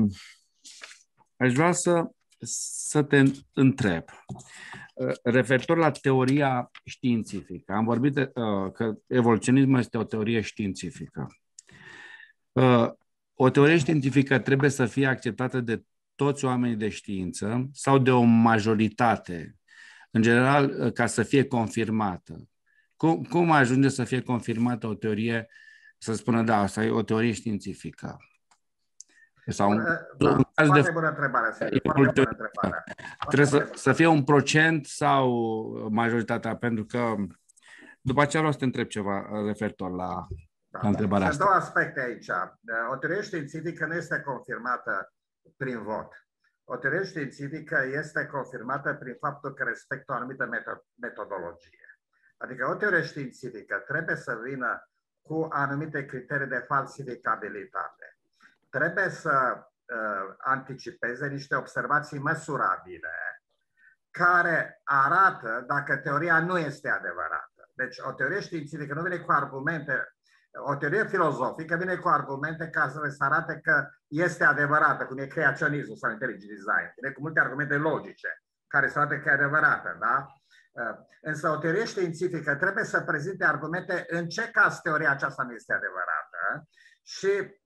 Aș vrea să te întreb, referitor la teoria științifică. Am vorbit că evoluționismul este o teorie științifică. O teorie științifică trebuie să fie acceptată de toți oamenii de știință sau de o majoritate, în general, ca să fie confirmată. Cum ajunge să fie confirmată o teorie, să spună, da, asta e o teorie științifică? Sau foarte bună întrebare, Sergiu, foarte bună întrebare. Trebuie să fie un procent sau majoritatea, pentru că după aceea o să te întreb ceva referitor la întrebarea asta. Sunt două aspecte aici. O teorie științifică nu este confirmată prin vot. O teorie științifică este confirmată prin faptul că respectă o anumită metodologie. Adică o teorie științifică trebuie să vină cu anumite criterii de falsificabilitate. Trebuie să anticipeze niște observații măsurabile care arată dacă teoria nu este adevărată. Deci o teorie științifică nu vine cu argumente, o teorie filozofică vine cu argumente ca să se arate că este adevărată, cum e creaționismul sau intelligent design. Vine cu multe argumente logice care să arate că e adevărată, da? Însă o teorie științifică trebuie să prezinte argumente în ce caz teoria aceasta nu este adevărată și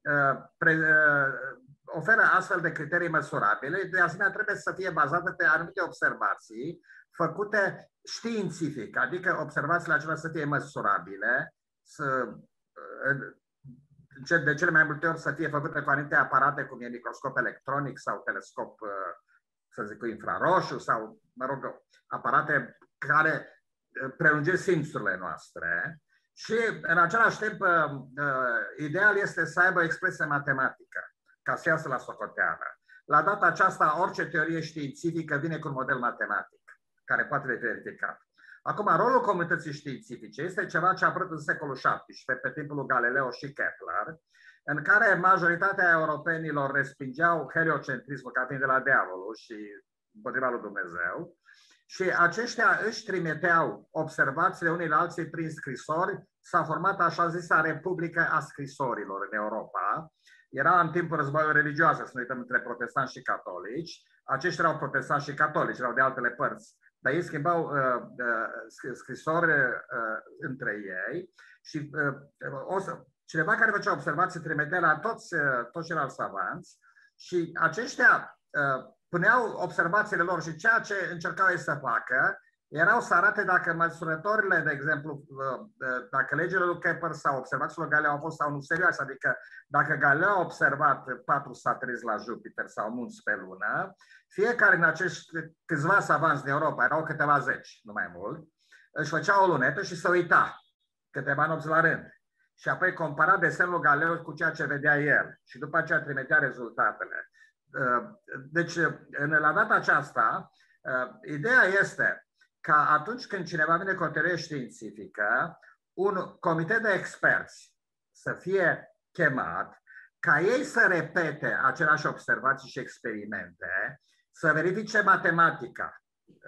oferă astfel de criterii măsurabile. De asemenea, trebuie să fie bazată pe anumite observații făcute științific, adică observațiile acelea să fie măsurabile, de cele mai multe ori să fie făcute cu anumite aparate, cum e microscop electronic sau telescop, să zic, cu infraroșu sau, mă rog, aparate care prelungesc simțurile noastre. Și, în același timp, ideal este să aibă expresie matematică, ca să iasă la socoteală. La data aceasta, orice teorie științifică vine cu un model matematic, care poate fi verificat. Acum, rolul comunității științifice este ceva ce a apărut în secolul XVII, pe timpul lui Galileo și Kepler, în care majoritatea europenilor respingeau heliocentrismul ca fiind de la diavolul și împotriva lui Dumnezeu, și aceștia își trimiteau observațiile unii la alții prin scrisori. S-a format așa zisa Republică a Scrisorilor în Europa. Era în timpul războiului religios, să ne uităm, între protestanți și catolici. Aceștia erau protestanți și catolici, erau de altele părți. Dar ei schimbau scrisori între ei și cineva care făcea observații trimitea la toți ceilalți savanți și aceștia puneau observațiile lor și ceea ce încercau ei să facă erau să arate dacă măsurătorile, de exemplu, dacă legile lui Kepler sau observațiile lui Galileo au fost sau nu serioase, adică dacă Galileo a observat 4 sateliți la Jupiter sau munți pe lună, fiecare din acești câțiva savanți din Europa, erau câteva zeci, nu mai mult, își făcea o lunetă și se uita câteva nopți la rând. Și apoi compara desenul lui Galileo cu ceea ce vedea el și după aceea trimitea rezultatele. Deci, la data aceasta, ideea este ca atunci când cineva vine cu o teorie științifică, un comitet de experți să fie chemat, ca ei să repete aceleași observații și experimente, să verifice matematica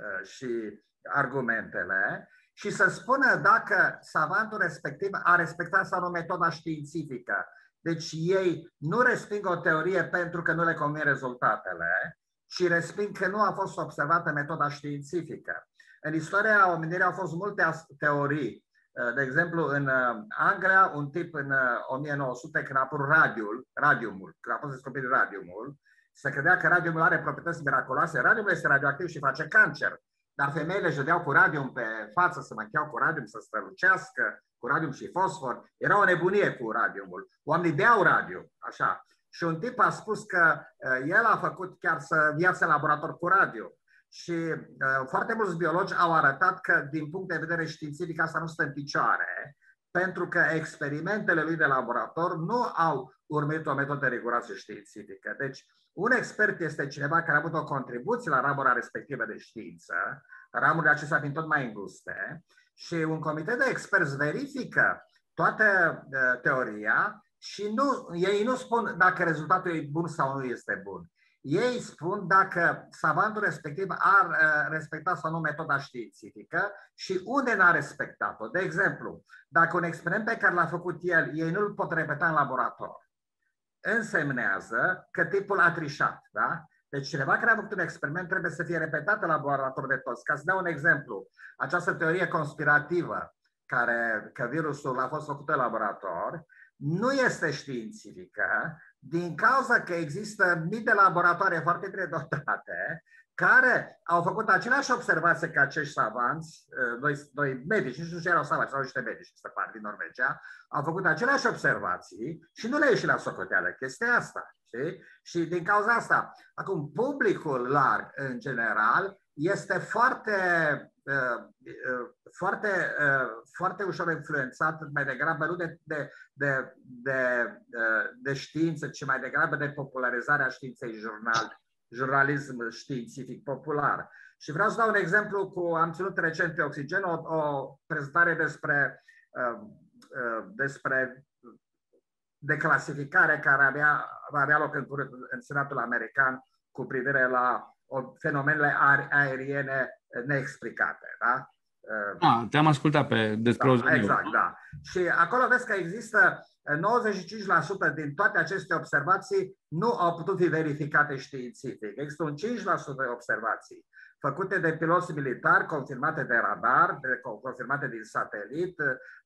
și argumentele și să spună dacă savantul respectiv a respectat sau nu metoda științifică. Deci ei nu resping o teorie pentru că nu le convin rezultatele, ci resping că nu a fost observată metoda științifică. În istoria omenirii au fost multe teorii. De exemplu, în Anglia, un tip în 1900, când a apărut radiumul, când a fost descoperit radiumul, se credea că radiumul are proprietăți miraculoase. Radiumul este radioactiv și face cancer. Dar femeile își dădeau cu radium pe față, se machiau cu radium să strălucească, cu radium și fosfor. Era o nebunie cu radiumul. Oamenii beau radium, așa. Și un tip a spus că el a făcut chiar viață în laborator cu radium. Și foarte mulți biologi au arătat că, din punct de vedere științific, asta nu stă în picioare, pentru că experimentele lui de laborator nu au urmit o metodă riguroasă științifică. Deci, un expert este cineva care a avut o contribuție la ramura respectivă de știință, ramurile acestea fiind tot mai înguste, și un comitet de experți verifică toată teoria și ei nu spun dacă rezultatul e bun sau nu este bun. Ei spun dacă savantul respectiv a respectat sau nu metoda științifică și unde n-a respectat-o. De exemplu, dacă un experiment pe care l-a făcut el, ei nu îl pot repeta în laborator, însemnează că tipul a trișat. Da? Deci cineva care a făcut un experiment trebuie să fie repetat în laborator de toți. Ca să dau un exemplu, această teorie conspirativă că virusul a fost făcut în laborator nu este științifică din cauza că există mii de laboratoare foarte bine dotate care au făcut aceleași observații ca acești savanți, doi medici, nu știu ce erau savanți, erau niște medici, se pare, din Norvegia, au făcut aceleași observații și nu le ieși la socoteală chestia asta. Știi? Și din cauza asta, acum, publicul larg, în general, este foarte ușor influențat, mai degrabă nu de știință, ci mai degrabă de popularizarea științei, jurnalism științific popular. Și vreau să dau un exemplu am ținut recent pe Oxigen o prezentare despre declasificare care va avea loc în Senatul American cu privire la fenomenele aeriene neexplicate. Da? Te-am ascultat despre ozoniu. Exact, da. Și acolo vezi că există 95% din toate aceste observații nu au putut fi verificate științific. Există un 5% de observații făcute de piloți militari, confirmate de radar, confirmate din satelit,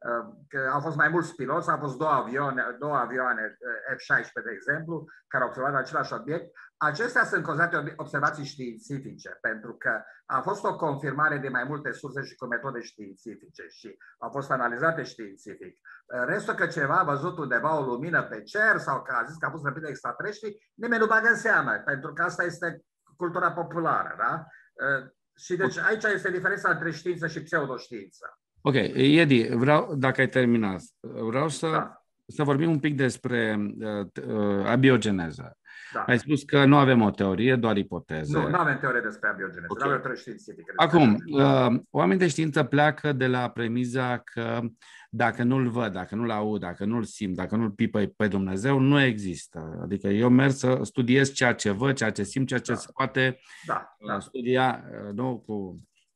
că au fost mai mulți piloți, au fost două avioane F-16, de exemplu, care au observat același obiect. Acestea sunt considerate observații științifice, pentru că a fost o confirmare de mai multe surse și cu metode științifice și au fost analizate științific. Restul că ceva a văzut undeva o lumină pe cer sau că a zis că a fost răpită extraterestri, nimeni nu bagă în seamă, pentru că asta este cultura populară, da? Și deci aici este diferența între știință și pseudoștiință. Ok, Edi, dacă ai terminat, vreau să vorbim un pic despre abiogeneză. Da. Ai spus că nu avem o teorie, doar ipoteze. Nu avem teorie despre abiogeneză, nu avem teorie științifică. Acum, oamenii de știință pleacă de la premiza că dacă nu-l văd, dacă nu-l aud, dacă nu-l simt, dacă nu-l pipă pe Dumnezeu, nu există. Adică eu merg să studiez ceea ce văd, ceea ce simt, ceea ce se poate studia, nu cu...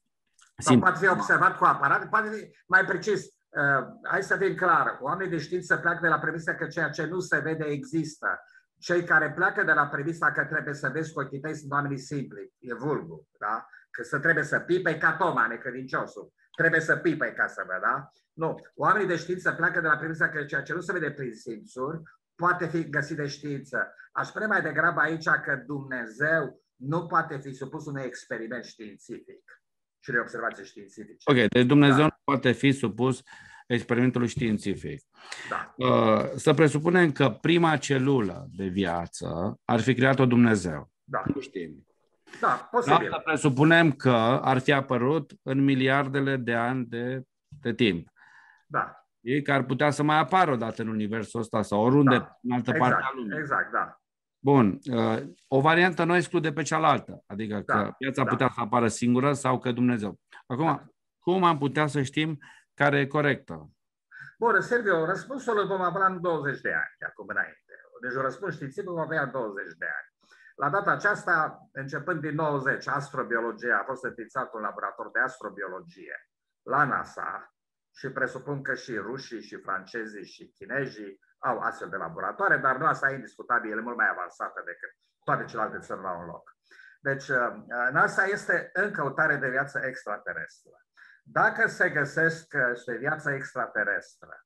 Sau poate fi observat cu aparat, poate fi mai precis. Hai să fim clar, oamenii de știință pleacă de la premisa că ceea ce nu se vede există. Cei care pleacă de la premisa că trebuie să vezi cu ochii tăi sunt oamenii simpli, e vulgul, da? Că trebuie să pipei ca Toma, necredinciosul. Trebuie să pipei ca să văd, da? Nu. Oamenii de știință pleacă de la premisa că ceea ce nu se vede prin simțuri poate fi găsit de știință. Aș spune mai degrabă aici că Dumnezeu nu poate fi supus unui experiment științific și unei observații științifice. Ok, deci Dumnezeu nu poate fi supus experimentului științific. Da. Să presupunem că prima celulă de viață ar fi creat-o Dumnezeu. Da. Nu știm. Da, posibil. Să presupunem că ar fi apărut în miliardele de ani de timp. Da. Ei că ar putea să mai apară odată în universul ăsta sau oriunde în altă parte a lumii. Exact, da. Bun. O variantă nu exclude pe cealaltă. Adică că viața putea să apară singură sau că Dumnezeu. Acum, cum am putea să știm care e corectă? Bun, Silviu, răspunsul îl vom avea în 20 de ani, acum înainte. Deci un răspuns științific vom avea în 20 de ani. La data aceasta, începând din 90, astrobiologia a fost înființat un laborator de astrobiologie la NASA și presupun că și rușii, și francezii, și chinezii au astfel de laboratoare, dar NASA e indiscutabil, e mult mai avansată decât toate celelalte țări la un loc. Deci, NASA este în căutare de viață extraterestră. Dacă se găsesc viața extraterestră,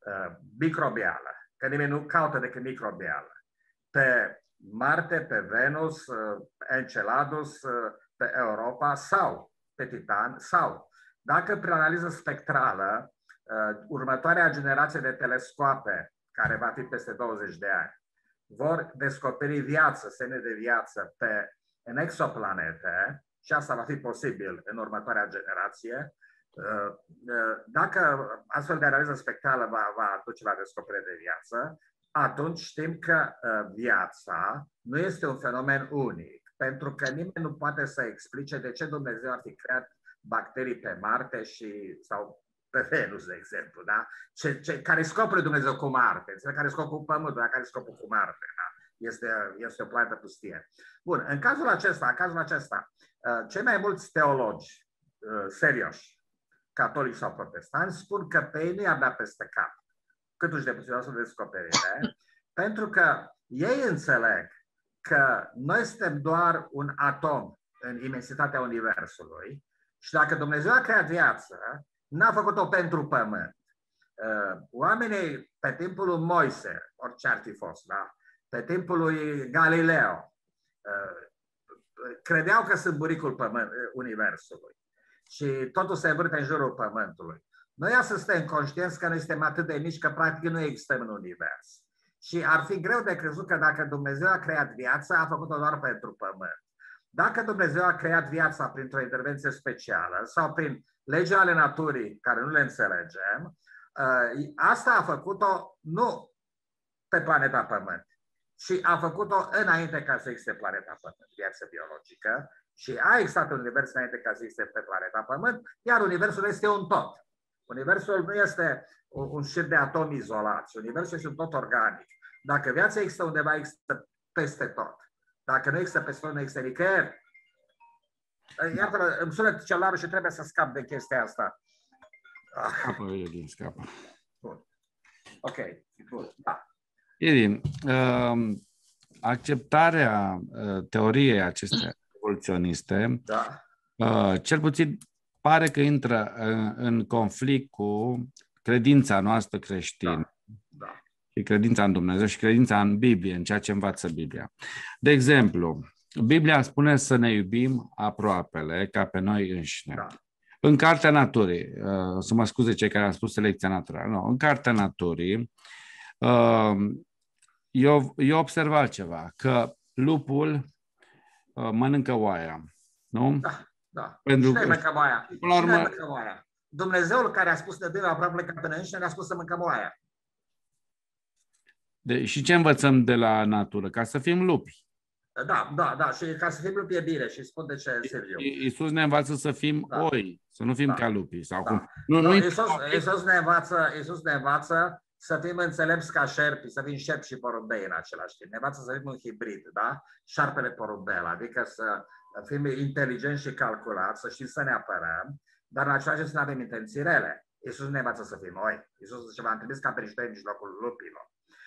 microbială, că nimeni nu caută decât microbială, pe Marte, pe Venus, pe Enceladus, pe Europa sau pe Titan, sau dacă prin analiză spectrală următoarea generație de telescoape, care va fi peste 20 de ani, vor descoperi viață, semne de viață în exoplanete, și asta va fi posibil în următoarea generație, dacă astfel de analiză spectrală va duce la descoperire de viață, atunci știm că viața nu este un fenomen unic, pentru că nimeni nu poate să explice de ce Dumnezeu ar fi creat bacterii pe Marte sau pe Venus, de exemplu. Da? Care e scopul lui Dumnezeu cu Marte? Care e scopul Pământului? Care e scopul cu Marte? Da? Este o planetă pustie. Bun, în cazul acesta, cei mai mulți teologi serioși, catolici sau protestanți, spun că pe ei nu i-ar da peste cap cât uși de puțin o descoperire, pentru că Ei înțeleg că noi suntem doar un atom în imensitatea Universului și dacă Dumnezeu a creat viață, n-a făcut-o pentru pământ. Oamenii pe timpul lui Moise, orice ar fi fost, da? Pe timpul lui Galileo, credeau că sunt buricul Universului și totul se învârte în jurul Pământului. Noi astăzi suntem conștienți că noi suntem atât de mici că practic nu existăm în Univers. Și ar fi greu de crezut că dacă Dumnezeu a creat viața, a făcut-o doar pentru Pământ. Dacă Dumnezeu a creat viața printr-o intervenție specială sau prin legea ale naturii, care nu le înțelegem, asta a făcut-o nu pe planeta Pământ, ci a făcut-o înainte ca să existe planeta Pământ, viață biologică, și a existat un univers înainte ca să existe pe planeta Pământ, iar universul este un tot. Universul nu este un șir de atomi izolați, universul este un tot organic. Dacă viața există undeva, există peste tot. Dacă nu există peste tot, nu există nicăieri. Iată, îmi sună celularul și trebuie să scap de chestia asta. Scapă, Edin, scapă. Bun. Ok, bun, da. Edin, acceptarea teoriei acestea evoluționiste, Da. Cel puțin pare că intră în conflict cu credința noastră creștină. Da. Și credința în Dumnezeu și credința în Biblie, în ceea ce învață Biblia. De exemplu, Biblia spune să ne iubim aproapele ca pe noi înșine. Da. În Cartea Naturii, să mă scuze cei care au spus selecția naturală, nu, în Cartea Naturii, eu observ altceva, că lupul mănâncă oaia, nu? Da, da. Pentru Cine mănâncă oaia? Până la urmă, Cine mănâncă oaia? Dumnezeul care a spus de doi aproape ca pe noi înșine ne-a spus să mâncăm oaia. Și ce învățăm de la natură? Ca să fim lupi. Da. Și ca să fim lupi e bine. Și spun de ce, Silviu. Iisus ne învață să fim oi, să nu fim ca lupii. Sau cum? Iisus ne învață să fim înțelepți ca șerpi, să fim șerpi și porumbei în același timp. Ne învață să fim un hibrid, da? Șarpele porumbel, adică să fim inteligenți și calculați, să știm să ne apărăm, dar în același timp să nu avem intenții rele. Iisus ne învață să fim oi. Iisus zice, v-am trimis ca peșteri în mijlocul lupilor.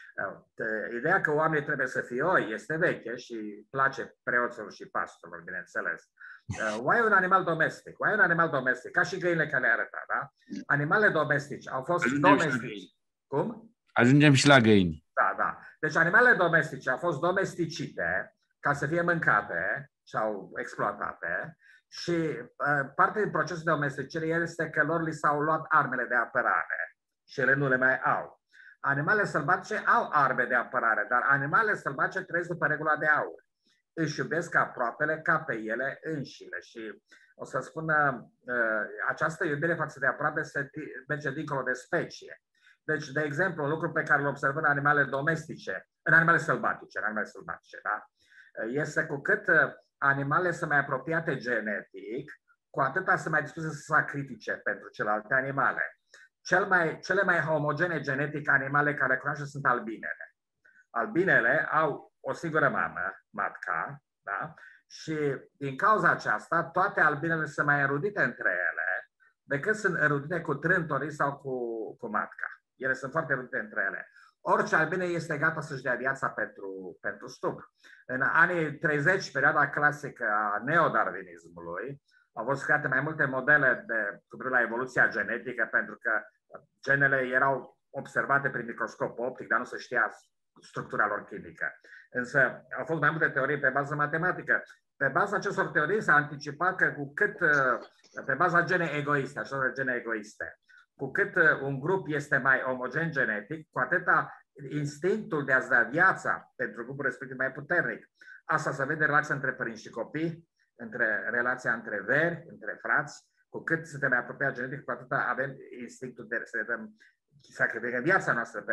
Ideea că oamenii trebuie să fie oi este veche și place preoților și pastorilor, bineînțeles. Oaia e un animal domestic. Oaia e un animal domestic, ca și găinile care le arăta, da? Animalele domestice au fost domestici. Cum? Ajungem și la găini. Da. Deci animalele domestice au fost domesticite ca să fie mâncate sau exploatate și parte din procesul de domesticire este că lor li s-au luat armele de apărare și ele nu le mai au. Animalele sălbatice au arme de apărare, dar animalele sălbatice trăiesc după regula de aur. Își iubesc aproapele ca pe ele înșine și o să spun această iubire față de aproape se merge dincolo de specie. Deci, de exemplu, un lucru pe care îl observăm în animale domestice, în animale sălbatice, da? Este cu cât animalele sunt mai apropiate genetic, cu atâta sunt mai dispuse să sacrifice pentru celelalte animale. Cele mai homogene genetic animale care cunoaște sunt albinele. Albinele au o singură mamă, matca, da? Și din cauza aceasta, toate albinele sunt mai erudite între ele decât sunt erudite cu trântorii sau cu matca. Ele sunt foarte erudite între ele. Orice albine este gata să-și dea viața pentru stup. În anii 30, perioada clasică a neodarwinismului, au fost create mai multe modele cu privire la evoluția genetică, pentru că genele erau observate prin microscop optic, dar nu se știa structura lor chimică. Însă au fost mai multe teorii pe bază matematică. Pe baza acestor teorii s-a anticipat că pe baza gene egoiste, acestor gene egoiste, cu cât un grup este mai omogen genetic, cu atâta instinctul de a-ți da viața pentru grupul respectiv mai puternic. Asta se vede relația între părinți și copii, relația între veri, între frați. Cu cât suntem mai apropiați genetic, cu atâta avem instinctul de să ne dăm sacrificăm viața noastră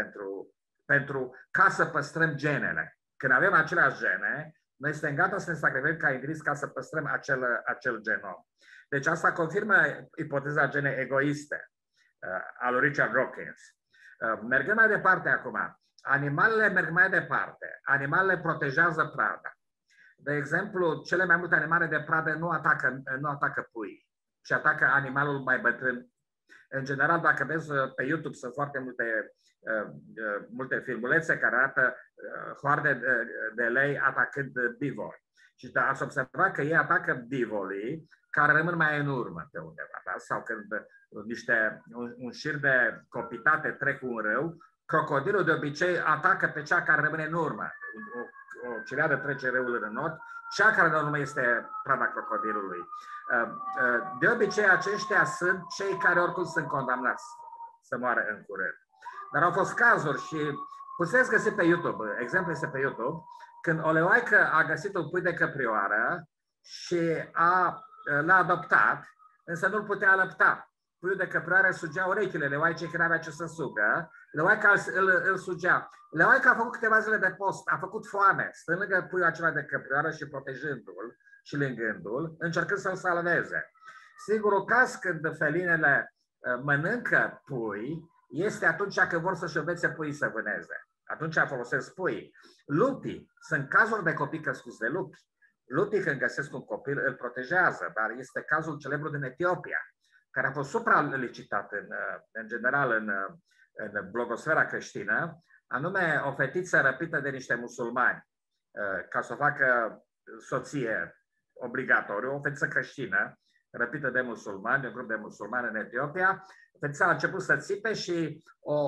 ca să păstrăm genele. Când avem aceleași gene, noi suntem gata să ne sacrificăm ca indivizi ca să păstrăm acel genom. Deci asta confirmă ipoteza gene egoiste a lui Richard Dawkins. Mergând mai departe acum, animalele merg mai departe. Animalele protejează prada. De exemplu, cele mai multe animale de pradă nu atacă pui, ci atacă animalul mai bătrân În general, dacă vezi pe YouTube, sunt foarte multe filmulețe care arată hoarde de lei atacând bivoli. Și ați observat că ei atacă bivolii care rămân mai în urmă pe undeva. Da? Sau când un șir de copitate trec un râu, crocodilul de obicei atacă pe cea care rămâne în urmă. O cireadă trece râul în not, cea care în urmă este prada crocodilului. De obicei, aceștia sunt cei care oricum sunt condamnați să moară în curând. Dar au fost cazuri și puteți găsi pe YouTube, exemplu este pe YouTube, când o leoaică a găsit un pui de căprioară și l-a adoptat, însă nu-l putea alăpta. Puiul de căprioară sugea urechile leoaicei când avea ce să sugă, leoaica îl sugea. Leoaica a făcut câteva zile de post, a făcut foame, stând lângă puiul acela de căprioară și protejându-l și lângându-l, încercând să-l salveze. Singurul caz când felinele mănâncă pui este atunci când vor să-și învețe puii să vâneze. Atunci folosesc puii. Lupii, sunt cazuri de copii căscuți de lupi. Lupii când găsesc un copil îl protejează, dar este cazul celebru din Etiopia, care a fost supralicitat în general în blogosfera creștină, anume o fetiță răpită de niște musulmani ca să o facă soție obligatoriu, o fetiță creștină răpită de musulmani, de un grup de musulmani în Etiopia. Fetița a început să țipe și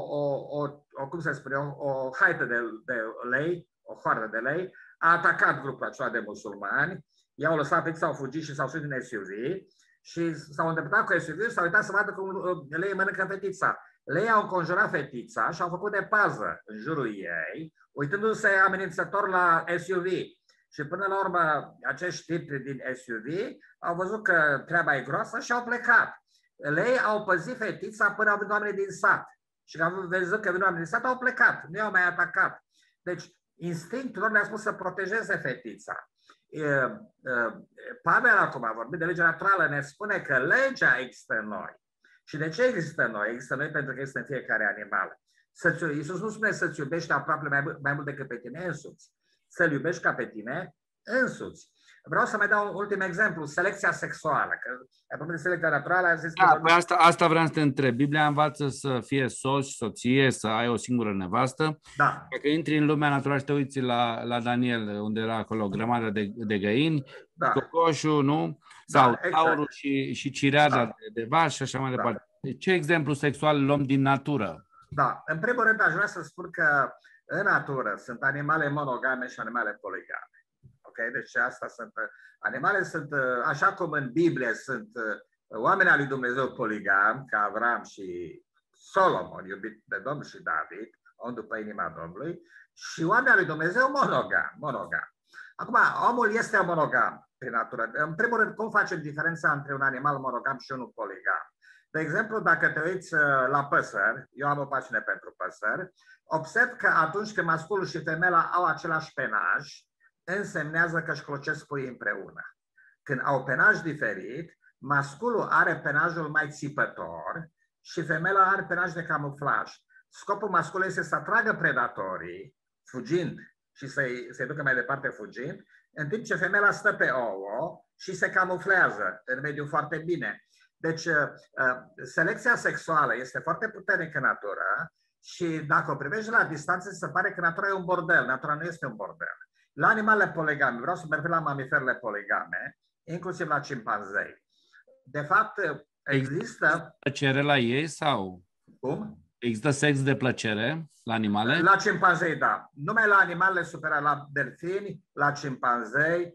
o haită de lei, o hoardă de lei, a atacat grupul acela de musulmani. I-au lăsat fetița, au fugit și s-au suit din SUV și s-au îndepărtat cu SUV și s-au uitat să vadă cum lei mănâncă fetița. Lei au înconjurat fetița și au făcut de pază în jurul ei, uitându-se amenințător la SUV. Și până la urmă, acești tipi din SUV au văzut că treaba e groasă și au plecat. Lei au păzit fetița până au venit oamenii din sat. Și când au văzut că vin oamenii din sat, au plecat. Nu i-au mai atacat. Deci, instinctul lor le-a spus să protejeze fetița. Pavel acum a vorbit de legea naturală, ne spune că legea există în noi. Și de ce există în noi? Există în noi pentru că există în fiecare animal. Iisus nu spune să-ți iubești aproape mai mult decât pe tine însuți. Să-l iubești ca pe tine însuți. Vreau să mai dau un ultim exemplu, selecția sexuală. Că apropo de selecția naturală, a zis că... Păi asta vreau să te întreb. Biblia învață să fie soț și soție, să ai o singură nevastă. Da. Dacă intri în lumea naturală și te uiți la Daniel, unde era acolo o grămadă de găini, da. Cocoșul, nu? Sau taurul și cireada de vaci și așa mai departe. Ce exemplu sexual luăm din natură? Da. În primul rând aș vrea să spun că în natură sunt animale monogame și animale poligame. Okay? Deci asta sunt, animale sunt, așa cum în Biblie sunt oamenii al lui Dumnezeu poligami, ca Avram și Solomon, iubit de Domnul și David, om după inima Domnului, și oamenii al lui Dumnezeu monogam. Acum, omul este monogam prin natură. În primul rând, cum facem diferența între un animal monogam și unul poligam? De exemplu, dacă te uiți la păsări, eu am o pasiune pentru păsări, observ că atunci când masculul și femeia au același penaj, însemnează că își clocesc puii împreună. Când au penaj diferit, masculul are penajul mai țipător și femeia are penaj de camuflaj. Scopul masculului este să atragă predatorii, fugind și să-i ducă mai departe fugind, în timp ce femeia stă pe ouă și se camuflează în mediul foarte bine. Deci, selecția sexuală este foarte puternică în natură și dacă o privești la distanță, se pare că natura e un bordel. Natura nu este un bordel. La animalele poligame, vreau să mă refer la mamiferele poligame, inclusiv la cimpanzei. De fapt, există... Plăcere la ei sau? Cum? Există sex de plăcere la animale? La cimpanzei, da. Numai la animalele superioare, la delfini, la cimpanzei,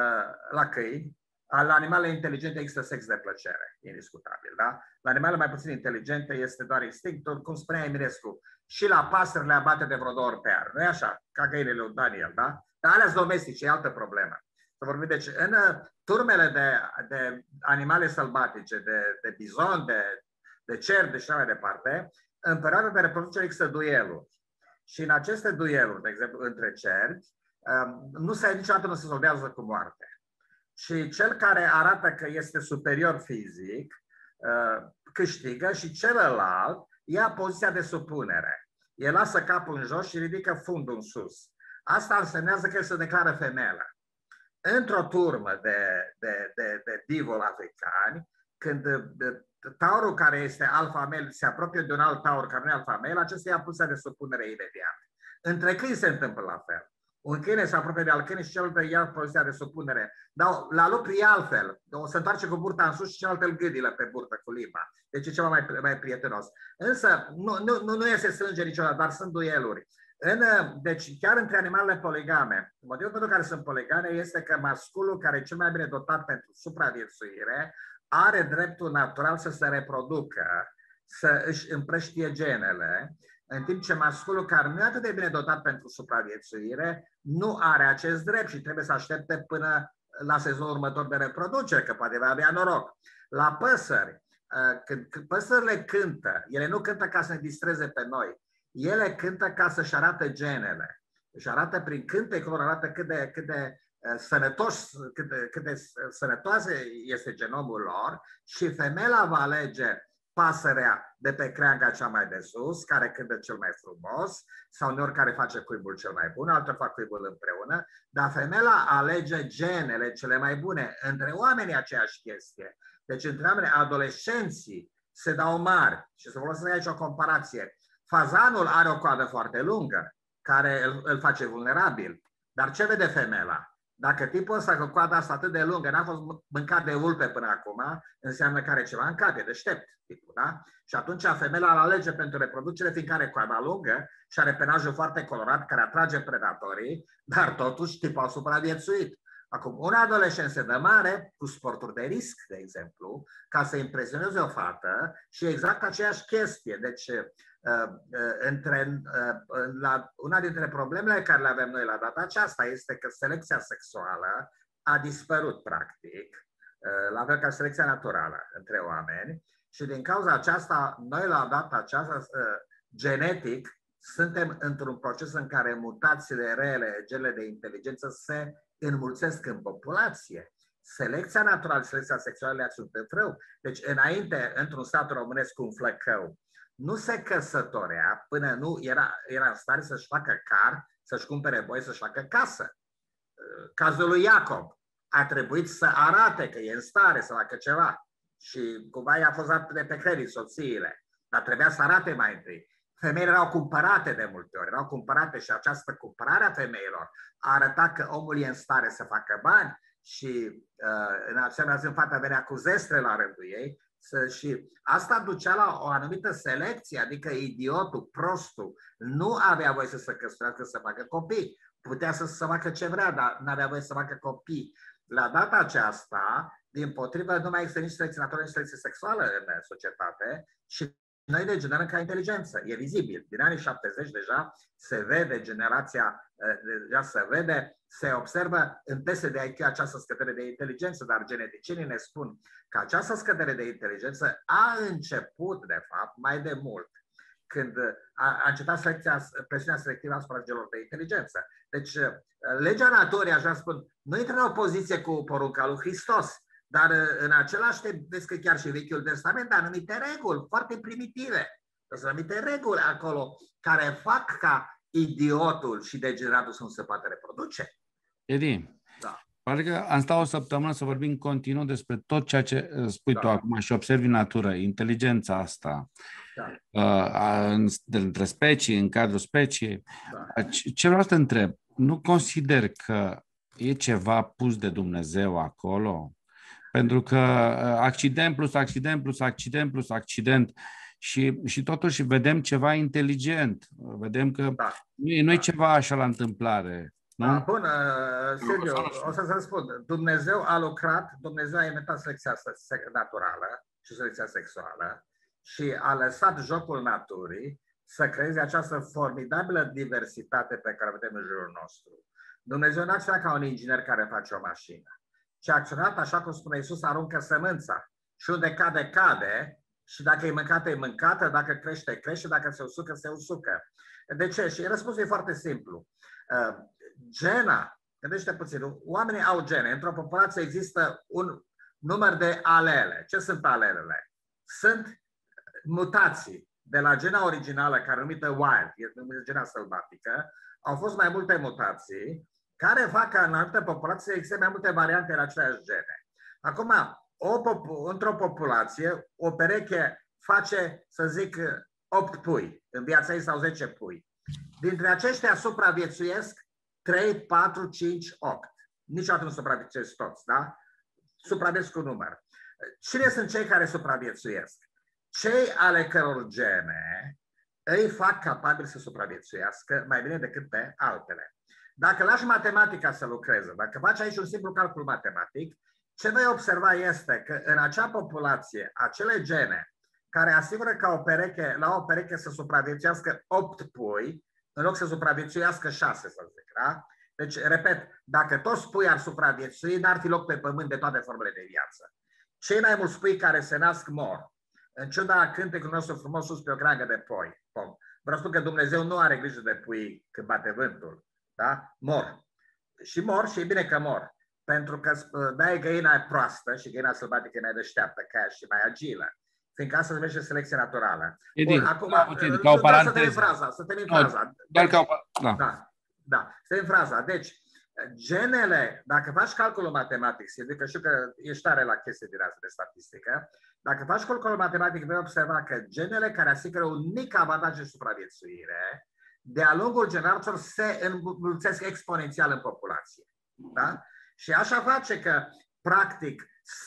la câini. La animalele inteligente există sex de plăcere, indiscutabil, da? La animalele mai puțin inteligente este doar instinctul, cum spunea Eminescu, și la pasări le abate de vreo 2 ori pe an. Nu e așa? Ca găinile lui Daniel, da? Dar alea domestice, e altă problemă. Să vorbim, deci, în turmele de animale sălbatice, de bizon, de cer, de și așa mai departe, în perioada de reproducere există dueluri. Și în aceste dueluri, de exemplu, între cerci, niciodată nu se solvează cu moarte. Și cel care arată că este superior fizic câștigă și celălalt ia poziția de supunere. El lasă capul în jos și ridică fundul în sus. Asta însemnează că el se declară femeie. Într-o turmă de divoli africani, când taurul care este alfa-male se apropie de un alt taur care nu e alfa-male, acesta ia pulsa de supunere imediat. Între câini se întâmplă la fel. Un câine se apropie de alt câine și celălalt ia poziția de supunere. Dar la lucru e altfel. O se întoarce cu burta în sus și celălalt îl gâdilă pe burtă cu limba. Deci e ceva mai prietenos. Însă nu este strânge niciodată, dar sunt dueluri. Deci chiar între animalele poligame, motivul pentru care sunt poligame este că masculul, care e cel mai bine dotat pentru supraviețuire, are dreptul natural să se reproducă, să își împrăștie genele, în timp ce masculul, care nu e atât de bine dotat pentru supraviețuire, nu are acest drept și trebuie să aștepte până la sezonul următor de reproducere, că poate va avea noroc. La păsări, când păsările cântă, ele nu cântă ca să ne distreze pe noi, ele cântă ca să-și arate genele. Își arată prin cântecul, arată cât de sănătoase este genomul lor și femeia va alege pasărea de pe creanga cea mai de sus, care cântă cel mai frumos, sau uneori care face cuibul cel mai bun, altor fac cuibul împreună, dar femeia alege genele cele mai bune. Între oameni aceeași chestie. Deci între oameni, adolescenții se dau mari. Și să folosesc aici o comparație. Fazanul are o coadă foarte lungă, care îl face vulnerabil. Dar ce vede femeia? Dacă tipul ăsta cu coada asta atât de lungă n-a fost mâncat de vulpe până acum, înseamnă că are ceva în cap, e deștept tipul, da? Și atunci femeia îl alege pentru reproducere, fiindcă are coada lungă și are penajul foarte colorat care atrage predatorii, dar totuși tipul a supraviețuit. Acum, un adolescent se dă mare cu sporturi de risc, de exemplu, ca să impresioneze o fată și exact aceeași chestie. Deci, una dintre problemele care le avem noi la data aceasta este că selecția sexuală a dispărut, practic, la fel ca selecția naturală între oameni și din cauza aceasta, noi la data aceasta, genetic, suntem într-un proces în care mutațiile rele, genele de inteligență se înmulțesc în populație. Selecția naturală și selecția sexuală le-a ținut rău. Deci, înainte, într-un stat românesc, un flăcău nu se căsătorea până nu era în stare să-și facă car, să-și cumpere boi, să-și facă casă. Cazul lui Iacob a trebuit să arate că e în stare să facă ceva și cumva i-a fost dat de pe credit soțiile, dar trebuia să arate mai întâi. Femeile erau cumpărate de multe ori, erau cumpărate și această cumpărare a femeilor a arătat că omul e în stare să facă bani și în asemenea zi fata venea cu zestre la rândul ei și asta ducea la o anumită selecție, adică idiotul, prostul, nu avea voie să se căsătorească, să facă copii. Putea să facă ce vrea, dar nu avea voie să facă copii. La data aceasta, dimpotrivă, nu mai există nici selecție naturală, nici selecție sexuală în societate și noi degenerăm ca inteligență, e vizibil. Din anii 70 deja se vede generația, deja se observă în teste de IQ această scădere de inteligență, dar geneticienii ne spun că această scădere de inteligență a început, de fapt, mai de mult, când a încetat presiunea selectivă asupra genelor de inteligență. Deci, legea naturii, așa spun, nu intră în opoziție cu porunca lui Hristos, dar în același timp, vezi că chiar și Vechiul Testament are anumite reguli foarte primitive. Sunt anumite reguli acolo care fac ca idiotul și degeneratul să nu se poată reproduce. Edi, da. Pare că am stat o săptămână să vorbim continuu despre tot ceea ce spui tu acum și observi în natură, inteligența asta, între specii, în cadrul speciei. Da. Ce vreau să te întreb, nu consider că e ceva pus de Dumnezeu acolo? Pentru că accident plus accident plus accident plus accident și totuși vedem ceva inteligent. Vedem că nu e ceva așa la întâmplare. Nu? Da, bun, Sergiu, o să-ți răspund. Dumnezeu a lucrat, Dumnezeu a inventat selecția naturală și selecția sexuală și a lăsat jocul naturii să creeze această formidabilă diversitate pe care o vedem în jurul nostru. Dumnezeu nu acționat ca un inginer care face o mașină, ci a acționat, așa cum spune Iisus, aruncă sămânța și unde cade, cade și dacă e mâncată, e mâncată, dacă crește, crește, dacă se usucă, se usucă. De ce? Și răspunsul e foarte simplu. Gena, gândește puțin, oamenii au gene. Într-o populație există un număr de alele. Ce sunt alelele? Sunt mutații de la gena originală, care numită wild, e numită gena sălbatică, au fost mai multe mutații care fac ca în anumită populație să existe mai multe variante în aceleași gene. Acum, într-o populație, o pereche face, să zic, 8 pui în viața ei sau 10 pui. Dintre aceștia supraviețuiesc 3, 4, 5, 8. Niciodată nu supraviețuiesc toți, da? Supraviețuiesc cu număr. Cine sunt cei care supraviețuiesc? Cei ale căror gene îi fac capabili să supraviețuiască mai bine decât pe altele. Dacă lași matematica să lucreze, dacă faci aici un simplu calcul matematic, ce vei observa este că în acea populație, acele gene care asigură ca la o pereche să supraviețuiască 8 pui, în loc să supraviețuiască 6, să zic, da? Deci, repet, dacă toți pui ar supraviețui, n-ar fi loc pe pământ de toate formele de viață. Cei mai mulți pui care se nasc mor. În ciuda cântecului nostru frumos sus pe o creangă de pom. Vreau să spun că Dumnezeu nu are grijă de pui când bate vântul. Da? Mor. Și mor și e bine că mor. Pentru că de-aia găina e proastă și găina sălbatică e mai deșteaptă ca ea și mai agilă. Fiindcă asta se numește selecție naturală. Bun, acum, să termin fraza. Da, să termin fraza. Deci, genele, dacă faci calculul matematic, zic că știu că ești tare la chestii din asta de statistică, dacă faci calculul matematic, vei observa că genele care asigură un mic avantaj de supraviețuire, de-a lungul generațiilor se înmulțesc exponențial în populație. Da? Și așa face că, practic,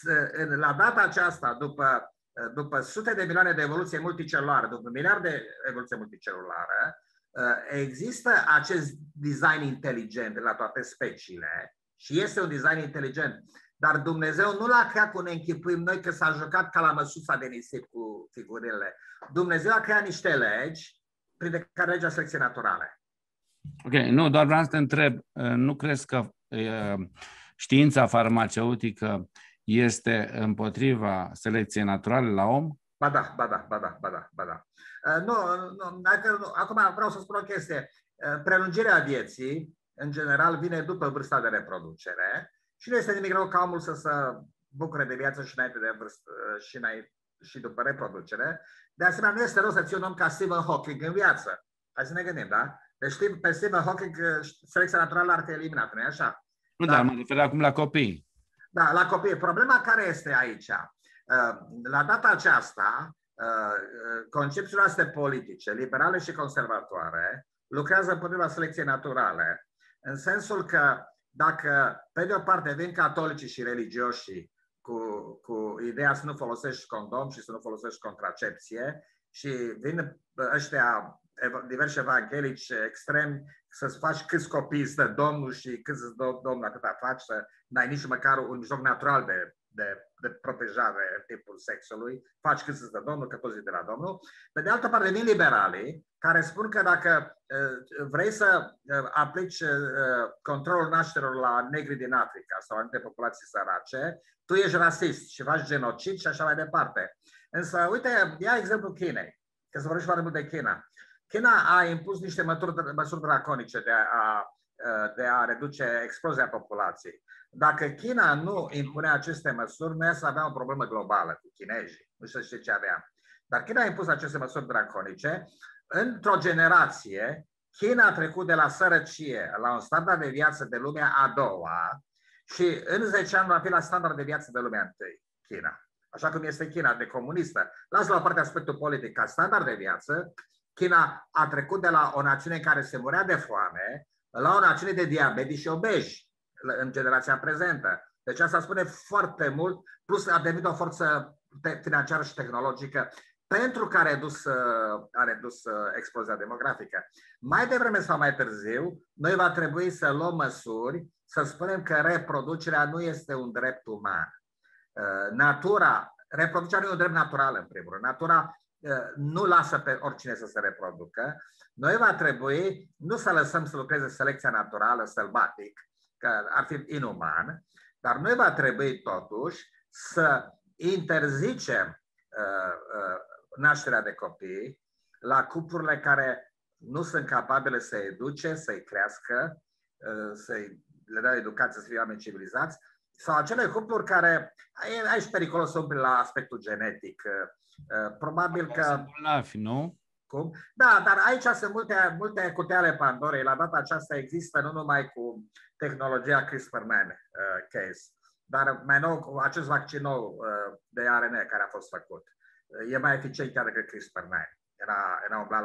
la data aceasta, după sute de milioane de evoluție multicelulară, după miliarde de evoluție multicelulară, există acest design inteligent la toate speciile și este un design inteligent, dar Dumnezeu nu l-a creat cu ne închipuim noi că s-a jucat ca la măsuța de nisip cu figurile. Dumnezeu a creat niște legi, printre care legea selecției naturale. Ok, nu, doar vreau să te întreb, nu crezi că știința farmaceutică este împotriva selecției naturale la om? Ba da. Nu, acum vreau să spun o chestie. Prelungirea vieții, în general, vine după vârsta de reproducere și nu este nimic rău ca omul să se bucure de viață și înainte de vârstă și după reproducere. De asemenea, nu este rău să ții un om ca Stephen Hawking în viață. Hai să ne gândim, da? Deci pe Stephen Hawking selecția naturală ar fi eliminată, nu-i așa? Nu, dar mă refer acum la copii. Da, la copii. Problema care este aici? La data aceasta, concepțiile astea politice, liberale și conservatoare, lucrează împotriva selecției naturale, în sensul că dacă, pe de o parte, vin catolicii și religioșii cu ideea să nu folosești condom și să nu folosești contracepție și vin ăștia diversi evanghelici extremi să-ți faci câți copii îți dă Domnul și câți îți dă Domnul atâta faci, să n-ai nici măcar un joc natural de protejare în timpul sexului, faci cât îți dă Domnul, că toți de la Domnul. Pe de altă parte, vin liberalii care spun că dacă vrei să aplici controlul nașterilor la negri din Africa sau anumite populații sărace, tu ești rasist și faci genocid și așa mai departe. Însă, uite, ia exemplu Chinei, că se vorbește foarte mult de China. China a impus niște măsuri draconice de a reduce explozia populației. Dacă China nu impunea aceste măsuri, noi să avea o problemă globală cu chinezii. Nu știu ce aveam. Dar China a impus aceste măsuri draconice. Într-o generație, China a trecut de la sărăcie la un standard de viață de lumea a doua și în 10 ani va fi la standard de viață de lumea întâi, China. Așa cum este China de comunistă. Lasă la partea aspectul politic. Ca standard de viață, China a trecut de la o națiune care se murea de foame la o națiune de diabetici și obeji în generația prezentă. Deci asta spune foarte mult, plus a devenit o forță financiară și tehnologică pentru că a redus explozia demografică. Mai devreme sau mai târziu, noi va trebui să luăm măsuri, să spunem că reproducerea nu este un drept uman. Reproducerea nu e un drept natural, în primul rând. Natura nu lasă pe oricine să se reproducă. Noi va trebui nu să lăsăm să lucreze selecția naturală sălbatic, că ar fi inuman, dar noi va trebui totuși să interzicem nașterea de copii la cuplurile care nu sunt capabile să educe, să-i crească, le dea educație să fie oameni civilizați, sau acele cupluri care, aici periculos să umpli la aspectul genetic. Probabil că... Sunt bolnavi, nu? Cum? Da, dar aici sunt multe cutii ale Pandorei. La data aceasta există nu numai cu tehnologia CRISPR-Man case. dar mai nou, acest vaccin nou de ARN care a fost făcut e mai eficient chiar decât CRISPR-9. Era umblat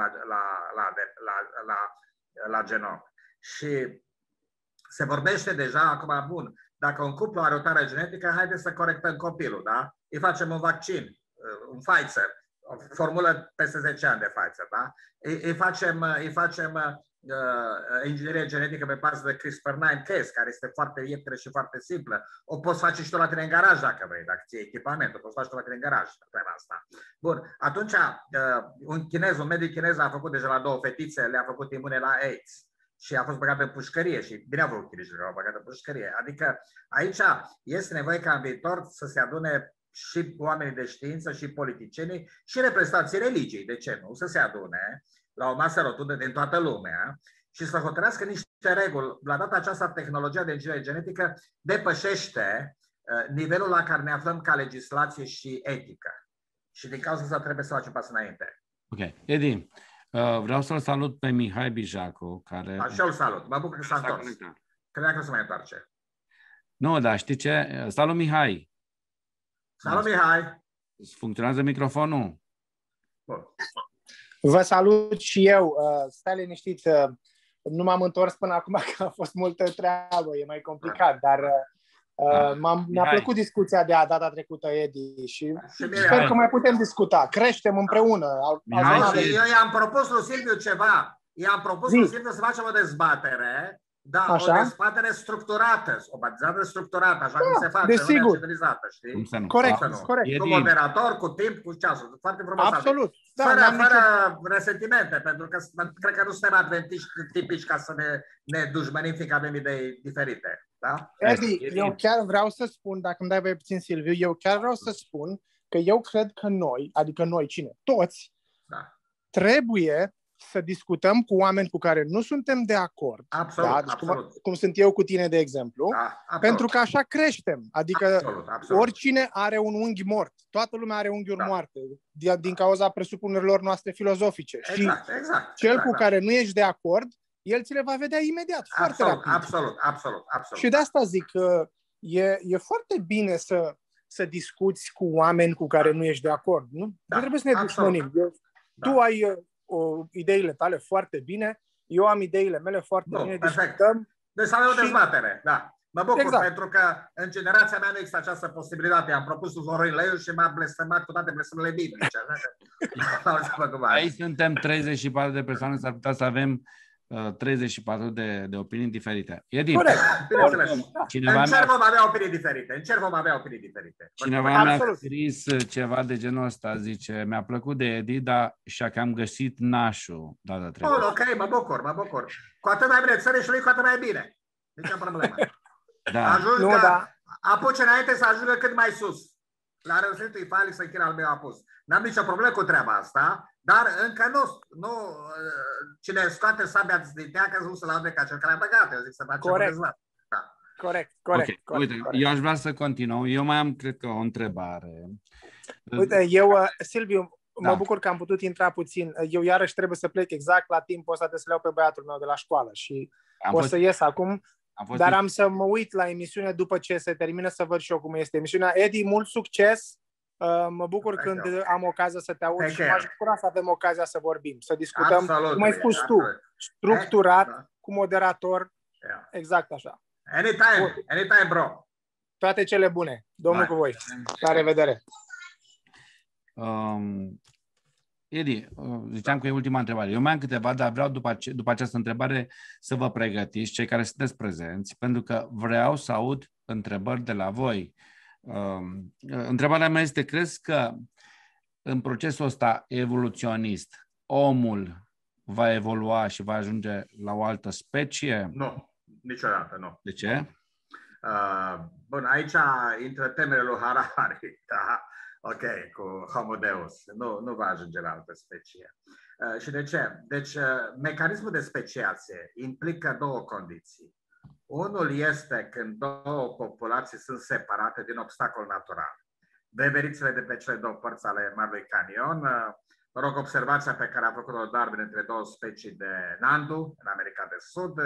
la genom. Și se vorbește deja acum, bun, dacă un cuplu are o tare genetică, haideți să corectăm copilul, da? Îi facem un vaccin, un Pfizer, o formulă peste 10 ani de Pfizer, da? Îi facem inginerie genetică pe bază de CRISPR-9 Cas, care este foarte ieftină și foarte simplă. O poți face și tu la tine în garaj dacă vrei, dacă ții echipament, o poți face tu la tine în garaj, treaba asta. Bun, atunci un medic chinez a făcut deja la 2 fetițe, le-a făcut imune la AIDS și a fost băgat în pușcărie și bine au făcut chirijile, au băgat în pușcărie. Adică aici este nevoie ca în viitor să se adune și oamenii de știință și politicienii și reprezentanții religiei, de ce nu, să se adune la o masă rotundă din toată lumea și să hotărească niște reguli. La data aceasta, tehnologia de inginerie genetică depășește nivelul la care ne aflăm ca legislație și etică. Și din cauza asta trebuie să facem pas înainte. Ok. Edi, vreau să-l salut pe Mihai Bijacu, care... Așa îl salut. Mă bucur că s-a întors. Credea că se mai întoarce. Nu, dar știi ce? Salut, Mihai! Salut, Mihai! Funcționează microfonul? Bun. Vă salut și eu. Stai liniștit. Nu m-am întors până acum că a fost multă treabă, e mai complicat, dar mi-a plăcut discuția de data trecută, Edi, și sper că mai putem discuta. Creștem împreună. Eu i-am propus lui Silviu ceva. I-am propus lui Silviu să facem o dezbatere. Da, așa? O dezbatere structurată, o dezbatere structurată, așa cum se face, desigur. Civilizată, știi? Corect. Cu moderator, cu timp, cu ceasul. Foarte frumos. Absolut. Fără resentimente, pentru că cred că nu suntem adventiști tipici ca să ne dușmănim, fiindcă avem idei diferite. Da? Edi, eu chiar vreau să spun, dacă îmi dai voie puțin, Silviu, eu chiar vreau să spun că eu cred că noi, adică noi cine? Toți, trebuie să discutăm cu oameni cu care nu suntem de acord. Absolut, da? Deci absolut. Cum sunt eu cu tine, de exemplu, pentru că așa creștem. Adică absolut. Oricine are un unghi mort. Toată lumea are unghiuri moarte din cauza presupunerilor noastre filozofice. Exact, și cel cu care nu ești de acord, el ți le va vedea imediat, foarte rapid. Absolut. Și de asta zic că e foarte bine să discuți cu oameni cu care nu ești de acord. Nu trebuie să ne dușmănim. Tu ai ideile tale foarte bine, eu am ideile mele foarte bine, discutăm. Deci să avem o dezbatere, da. Mă bucur, pentru că în generația mea nu există această posibilitate. Am propus lui Florin Leiu și m-a blestemat cu toate blestemele biblice. Aici suntem 34 de persoane, s-ar putea să avem 34 de opinii diferite. Corect, bineînțeles. În cer vom avea opinii diferite. Cineva mi-a scris ceva de genul ăsta, zice, mi-a plăcut de Edi, dar și-a cam găsit nașul data trecută. Ok, mă bucur. Cu atât mai bine, țări și lui, cu atât mai bine. Nici problemă. Apuce înainte să ajungă cât mai sus. La răsăritul Ifali să închid al meu apus. N-am nicio problemă cu treaba asta, dar încă nu cine scoate sabia din teacă nu se laude ca cel care a băgat. Eu zic să facem o dezbatere. Corect. Uite, eu aș vrea să continu. Eu mai am, cred că, o întrebare. Uite, Silviu, mă bucur că am putut intra puțin. Eu iarăși trebuie să plec exact la timpul ăsta de să le iau pe băiatul meu de la școală și să ies acum. Dar am să mă uit la emisiune după ce se termină să văd și eu cum este emisiunea. Edi, mult succes! Mă bucur când am ocazia să te aud și m-aș bucura să avem ocazia să vorbim, să discutăm, cum ai spus tu, structurat, cu moderator, exact așa. Anytime, bro! Toate cele bune. Domnul cu voi. La revedere! Edi, ziceam că e ultima întrebare. Eu mai am câteva, dar vreau după această întrebare să vă pregătiți, cei care sunteți prezenți, pentru că vreau să aud întrebări de la voi. Întrebarea mea este, crezi că în procesul ăsta evoluționist omul va evolua și va ajunge la o altă specie? Nu, niciodată nu. De ce? Bun, aici intră temele lui Harari, da? Ok, cu Homo Deus. Nu va ajunge la altă specie. Și de ce? Deci, mecanismul de speciație implică două condiții. Unul este când două populații sunt separate din obstacol natural. Veverițele de pe cele două părți ale Marului Canion, mă rog, observația pe care a făcut-o Darwin între două specii de nandu în America de Sud,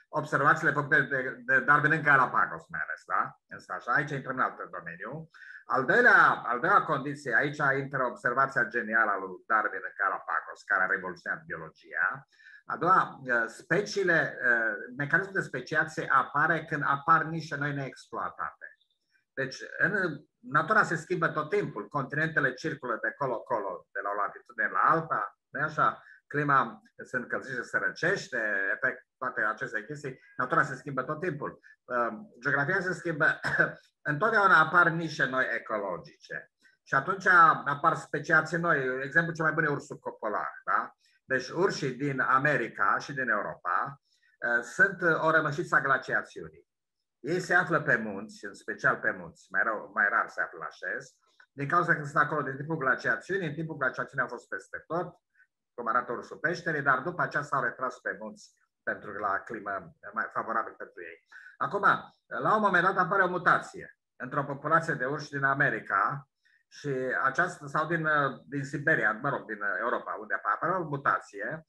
observațiile făcute de Darwin în Galapagos, mai ales, da? Așa, aici intrăm în alt domeniu. Al doilea condiție, aici intră observația genială a lui Darwin în Galapagos, care a revoluționat biologia. A doua, mecanismul de speciație apare când apar nișe noi neexploatate. Deci, natura se schimbă tot timpul, continentele circulă de colo-colo, de la o latitudine la alta, nu așa? Clima se încălzește, se răcește, toate aceste chestii, natura se schimbă tot timpul. Geografia se schimbă, întotdeauna apar nișe noi ecologice. Și atunci apar speciații noi. Exemplu cel mai bun e ursul polar. Da? Deci urșii din America și din Europa sunt o rămășiță a glaciațiunii. Ei se află pe munți, în special pe munți, mai rar se află la șez, din cauza că sunt acolo din timpul glaciațiunii. În timpul glaciațiunii au fost peste tot, cum arată ursul peșterii, dar după aceea s-au retras pe munți pentru la climă mai favorabil pentru ei. Acum, la un moment dat apare o mutație într-o populație de urși din America și aceasta, sau din Siberia, mă rog, din Europa, unde apare o mutație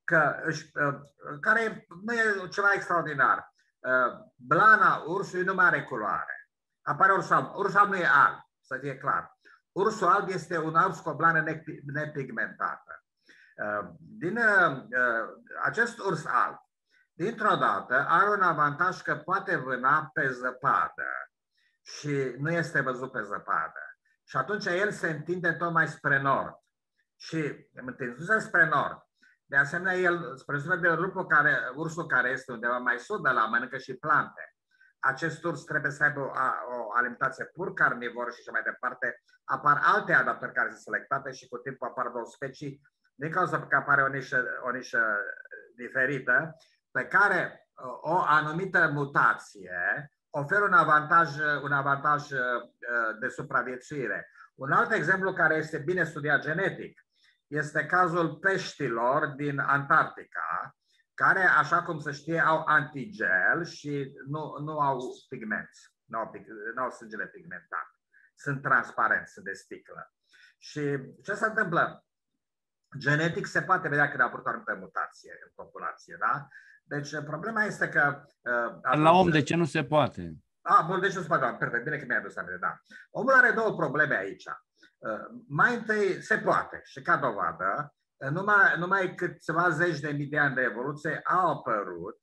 care nu e ceva extraordinar. Blana ursului nu mai are culoare. Apare ursul alb. Ursul alb nu e alb, să fie clar. Ursul alb este un urs cu o blană nepigmentată. Acest urs alb, dintr-o dată, are un avantaj că poate vâna pe zăpadă și nu este văzut pe zăpadă. Și atunci el se întinde tot mai spre nord. Și întinzându-se spre nord, de asemenea, el, spre de ursul care este undeva mai sus de la mănâncă și plante. Acest urs trebuie să aibă o alimentație pur carnivoră și așa mai departe. Apar alte adaptări care sunt selectate și cu timpul apar două specii, din cauza că apare o nișă diferită, pe care o anumită mutație oferă un avantaj de supraviețuire. Un alt exemplu care este bine studiat genetic este cazul peștilor din Antarctica, care, așa cum se știe, au antigel și nu au pigmenți, nu au sângele pigmentat. Sunt transparenți, sunt de sticlă. Și ce se întâmplă? Genetic se poate vedea când a apărut o anumită mutație în populație, da? Deci problema este că... La om de ce nu se poate? Bun, deci nu se poate. Perfect, bine că mi-ai adus aminte, da. Omul are două probleme aici. Mai întâi se poate și ca dovadă, numai câteva zeci de mii de ani de evoluție au apărut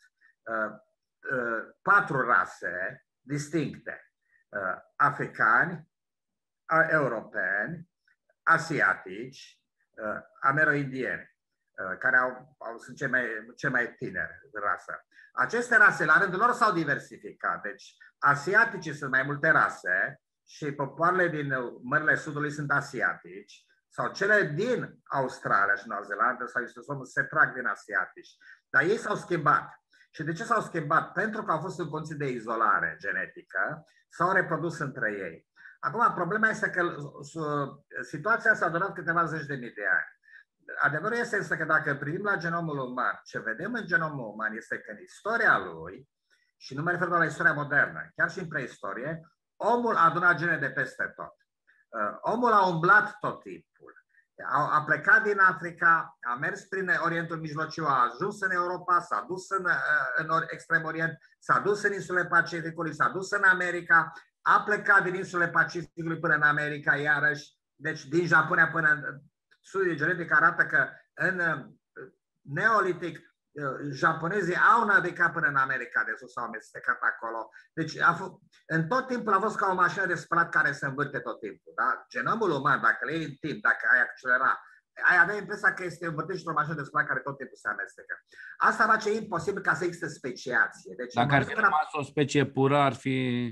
4 rase distincte. Africani, europeni, asiatici, amero-indieni, care sunt cei mai tineri de rasă. Aceste rase, la rândul lor, s-au diversificat. Deci, asiaticii sunt mai multe rase și popoarele din mările sudului sunt asiatici, sau cele din Australia și Noua Zeelandă se trag din asiatici. Dar ei s-au schimbat. Și de ce s-au schimbat? Pentru că au fost în condiții de izolare genetică, s-au reprodus între ei. Acum, problema este că situația s-a durat câteva zeci de mii de ani. Adevărul este că dacă privim la genomul uman, ce vedem în genomul uman este că în istoria lui, și nu mă refer doar la istoria modernă, chiar și în preistorie, omul a adunat gene de peste tot. Omul a umblat tot timpul. A plecat din Africa, a mers prin Orientul Mijlociu, a ajuns în Europa, s-a dus în Extrem Orient, s-a dus în insulele Pacificului, s-a dus în America, a plecat din insulele Pacificului până în America, iarăși, deci din Japonia până în studii genetice arată că în Neolitic japonezii au navigat până în America de sus, s-au amestecat acolo. Deci în tot timpul a fost ca o mașină de spălat care se învârte tot timpul. Da? Genomul uman, dacă le iei în timp, dacă ai accelera, ai avea impresia că este învârtit într-o mașină de spălat care tot timpul se amestecă. Asta face imposibil ca să existe speciație. Deci, dacă ar fi rămas o specie pură, ar fi...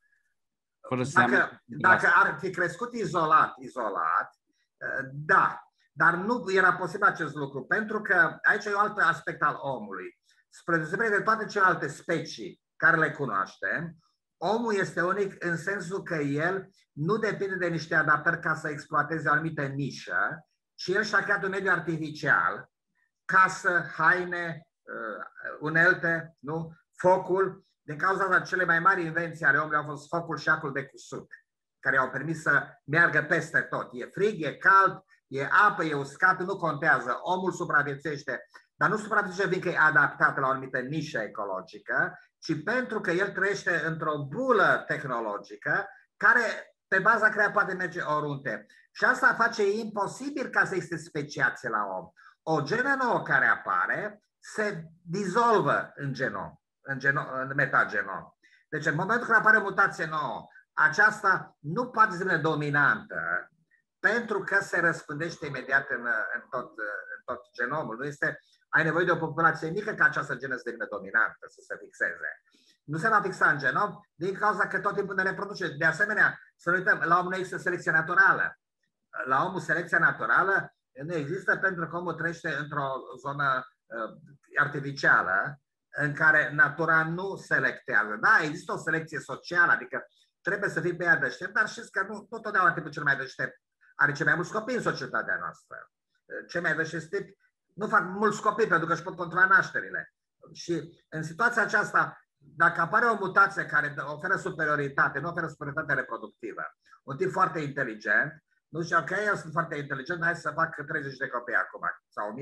Dacă ar fi crescut izolat, da. Dar nu era posibil acest lucru, pentru că aici e un alt aspect al omului. Spre deosebire de toate celelalte specii care le cunoaștem, omul este unic în sensul că el nu depinde de niște adaptări ca să exploateze o anumită nișă, ci el și-a creat un mediu artificial, casă, haine, unelte, nu? Focul. Din cauza asta, cele mai mari invenții ale omului au fost focul și acul de cusut, care au permis să meargă peste tot. E frig, e cald, e apă, e uscat, nu contează. Omul supraviețuiește. dar nu supraviețuiește fiindcă e adaptat la o anumită nișă ecologică, ci pentru că el trăiește într-o bulă tehnologică care, pe baza care poate merge oriunde. Și asta face imposibil ca să existe speciație la om. O genă nouă care apare se dizolvă în genom, în metagenom. Deci în momentul când apare o mutație nouă, aceasta nu poate deveni dominantă pentru că se răspândește imediat în tot genomul. Nu este, ai nevoie de o populație mică ca această genă să devină dominantă, să se fixeze. Nu se va fixa în genom din cauza că tot timpul ne reproduce. De asemenea, să nu uităm, la omul nu există selecție naturală. La omul selecția naturală nu există pentru că omul trăiește într-o zonă artificială în care natura nu selectează. Da, există o selecție socială, adică trebuie să fii pe ea deștept, dar știți că nu totdeauna tipul cel mai deștept are cei mai mulți copii în societatea noastră. Cei mai deștepți nu fac mulți copii pentru că își pot controla nașterile. Și în situația aceasta, dacă apare o mutație care oferă superioritate, nu oferă superioritate reproductivă, un tip foarte inteligent, nu zice, ok, eu sunt foarte inteligent, hai să fac 30 de copii acum, sau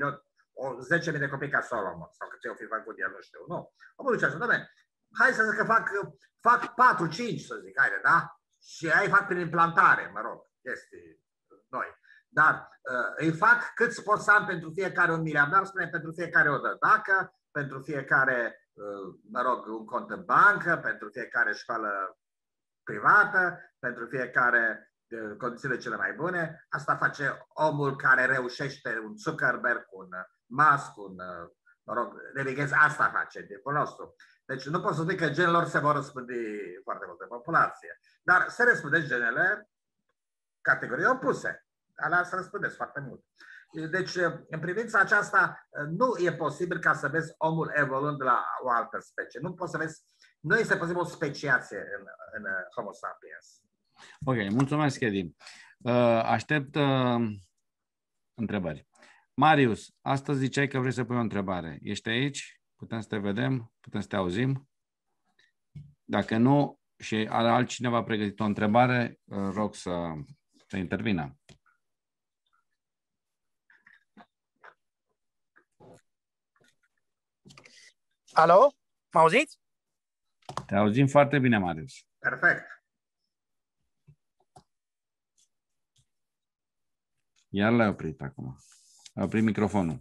10.000 de copii ca Solomon, sau cât eu fi făcut el, nu știu, nu. Omul zice așa, doamne, hai să zic că fac 4-5, să zic, haide, da? Și ai fac prin implantare, mă rog, chestii noi. Dar îi fac câți pot să am pentru fiecare un miliardar, spune pentru fiecare o dădacă, pentru fiecare, mă rog, un cont în bancă, pentru fiecare școală privată, pentru fiecare condițiile cele mai bune. Asta face omul care reușește, un Zuckerberg, un Musk, mă rog, Nevighez, asta face tipul nostru. Deci nu pot să zic că genelor se vor răspândi foarte multă populație. Dar se răspândesc genele categorii opuse. Alea se răspândesc foarte mult. Deci, în privința aceasta, nu e posibil ca să vezi omul evoluând la o altă specie. Nu poți să vezi, nu este posibil o speciație în Homo sapiens. Ok, mulțumesc, Edi. Aștept întrebări. Marius, astăzi ziceai că vrei să pui o întrebare. Ești aici? Putem să te vedem? Putem să te auzim? Dacă nu, și are altcineva pregătit o întrebare, rog să intervină. Alo? Mă auziți? Te auzim foarte bine, Marius. Perfect. Iar l-ai oprit acum. Ai oprit microfonul.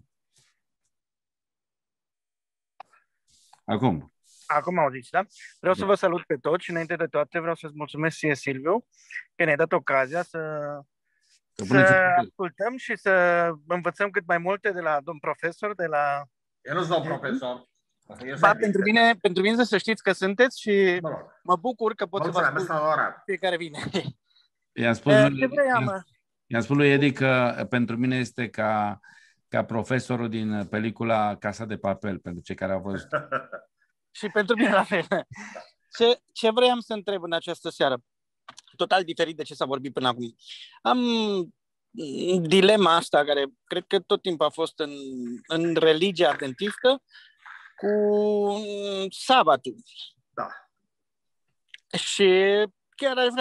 Acum. Acum mă auziți, da? Vreau să vă salut pe toți și înainte de toate vreau să-ți mulțumesc ție, Silviu, că ne-ai dat ocazia să ascultăm și să învățăm cât mai multe de la domn profesor, de la... Eu nu sunt profesor. Ba, pentru mine să știți că sunteți și mă bucur că pot să vă ascult fiecare vine. I-am spus lui Edi că pentru mine este ca profesorul din pelicula Casa de Papel, pentru cei care au văzut. Și pentru mine la fel. Ce vreau să întreb în această seară? Total diferit de ce s-a vorbit până acum. Am dilema asta care cred că tot timpul a fost în religia adventistă cu sabatul. Da. Și chiar aș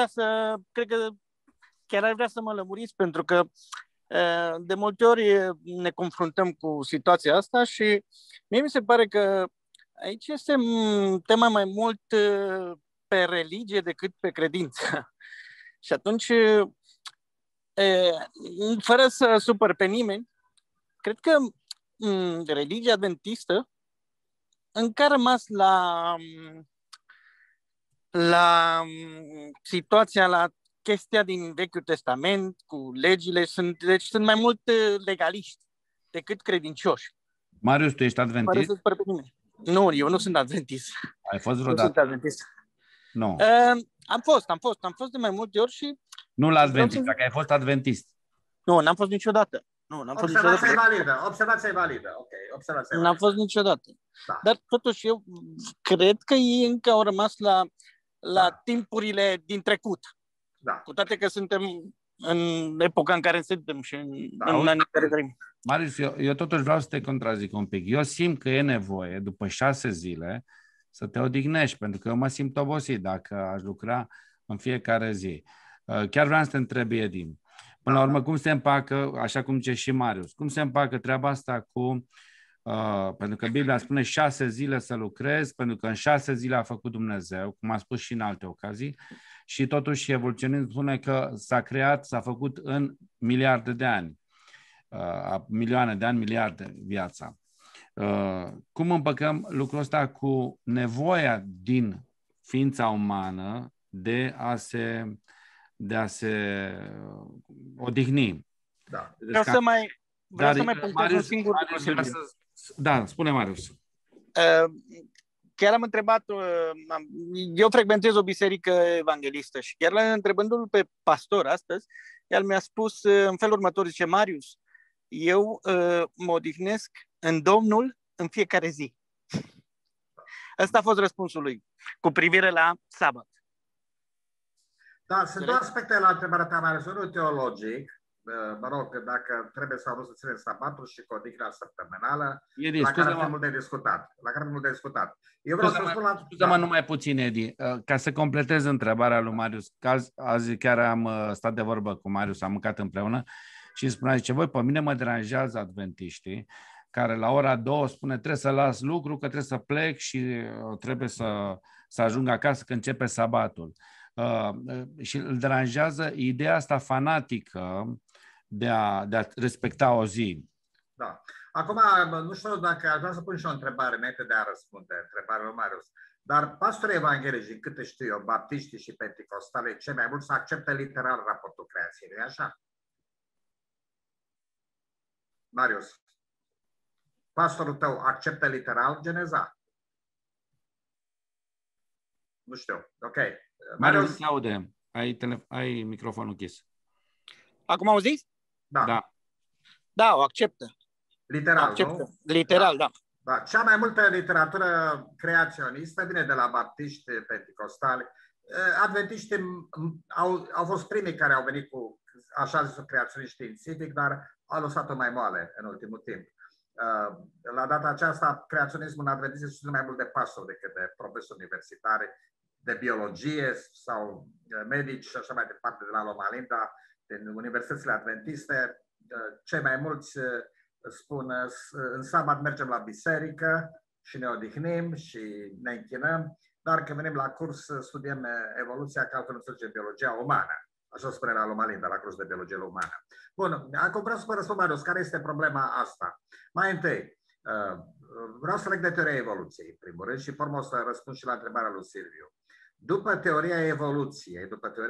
vrea să mă lămuriți, pentru că de multe ori ne confruntăm cu situația asta și mie mi se pare că aici este tema mai mult pe religie decât pe credință. Și atunci, fără să supăr pe nimeni, cred că religia adventistă încă a rămas la situația, la chestia din Vechiul Testament, cu legile, deci sunt mai mult legaliști decât credincioși. Marius, tu ești adventist? Fără să supăr pe nimeni. Nu, eu nu sunt adventist. Ai fost vreodată? Nu sunt adventist. Nu. Am fost de mai multe ori și... Nu la adventist, dacă ai fost adventist. Nu, n-am fost niciodată. Observația e validă. Ok, observația e validă. N-am fost niciodată. Da. Dar totuși eu cred că ei încă au rămas la timpurile din trecut. Da. Cu toate că suntem în epoca în care suntem și în anii care trăim. Marius, eu totuși vreau să te contrazic un pic. Eu simt că e nevoie, după 6 zile, să te odihnești, pentru că eu mă simt obosit dacă aș lucra în fiecare zi. Chiar vreau să te întreb, Edi, până la urmă, cum se împacă, așa cum zice și Marius, cum se împacă treaba asta cu pentru că Biblia spune 6 zile să lucrezi, pentru că în 6 zile a făcut Dumnezeu, cum a spus și în alte ocazii, și totuși evoluționismul spune că s-a creat, s-a făcut în miliarde de ani, milioane de ani, miliarde viața. Cum împăcăm lucrul ăsta cu nevoia din ființa umană de a se odihni? Da. Vreau să mai punctez un singur lucru. Da, spune Marius. Chiar am întrebat, eu frecventez o biserică evanghelistă și chiar întrebându-l pe pastor astăzi, el mi-a spus în felul următor, zice: Marius, eu mă odihnesc în Domnul în fiecare zi. Ăsta a fost răspunsul lui cu privire la sabat. Da, sunt două aspecte la întrebarea ta, Marius. Unul teologic, mă rog, dacă trebuie sau nu să ținem sabatul și odihna săptămânală, la care ar fi mult de discutat. Eu vreau să spun la... Scuză-mă numai puțin, Edi, ca să completez întrebarea lui Marius. Azi chiar am stat de vorbă cu Marius, am mâncat împreună și îmi spunea, zice, voi, pe mine mă deranjează adventiștii care la ora 2 spune trebuie să las lucru, că trebuie să plec și trebuie să ajung acasă că începe sabatul. Și îl deranjează ideea asta fanatică de a respecta o zi. Da. Acum, nu știu dacă aș vrea să pun și o întrebare înainte de a răspunde întrebarea lui Marius. Dar pastorii evanghelici, din câte știu eu, baptiștii și penticostale, cei mai mulți acceptă literal raportul creației, nu-i așa? Marius, pastorul tău acceptă literal Geneza? Nu știu. Ok. Marius, aude. Ai microfonul închis. Acum auziți? Da. Da, o acceptă. Literal, acceptă. Nu? Literal, da. Da. Cea mai multă literatură creaționistă vine de la baptiști penticostali. Adventiștii au fost primii care au venit cu așa zisul creaționism științific, dar au lăsat-o mai moale în ultimul timp. La data aceasta, creaționismul în adventist este susținut mai mult de pastori decât de profesori universitari, de biologie sau medici și așa mai departe de la Loma Linda, din universitățile adventiste. Cei mai mulți spun, în sabat mergem la biserică și ne odihnim și ne închinăm, dar când venim la curs studiem evoluția, că altfel nu înțelegem biologia umană. Așa spune la Loma Linda, la curs de biologie umană. Bun, acum vreau să vă răspund, Marius, care este problema asta? Mai întâi, vreau să leg de teoria evoluției, în primul rând, și pe să răspund și la întrebarea lui Silviu. După teoria evoluției,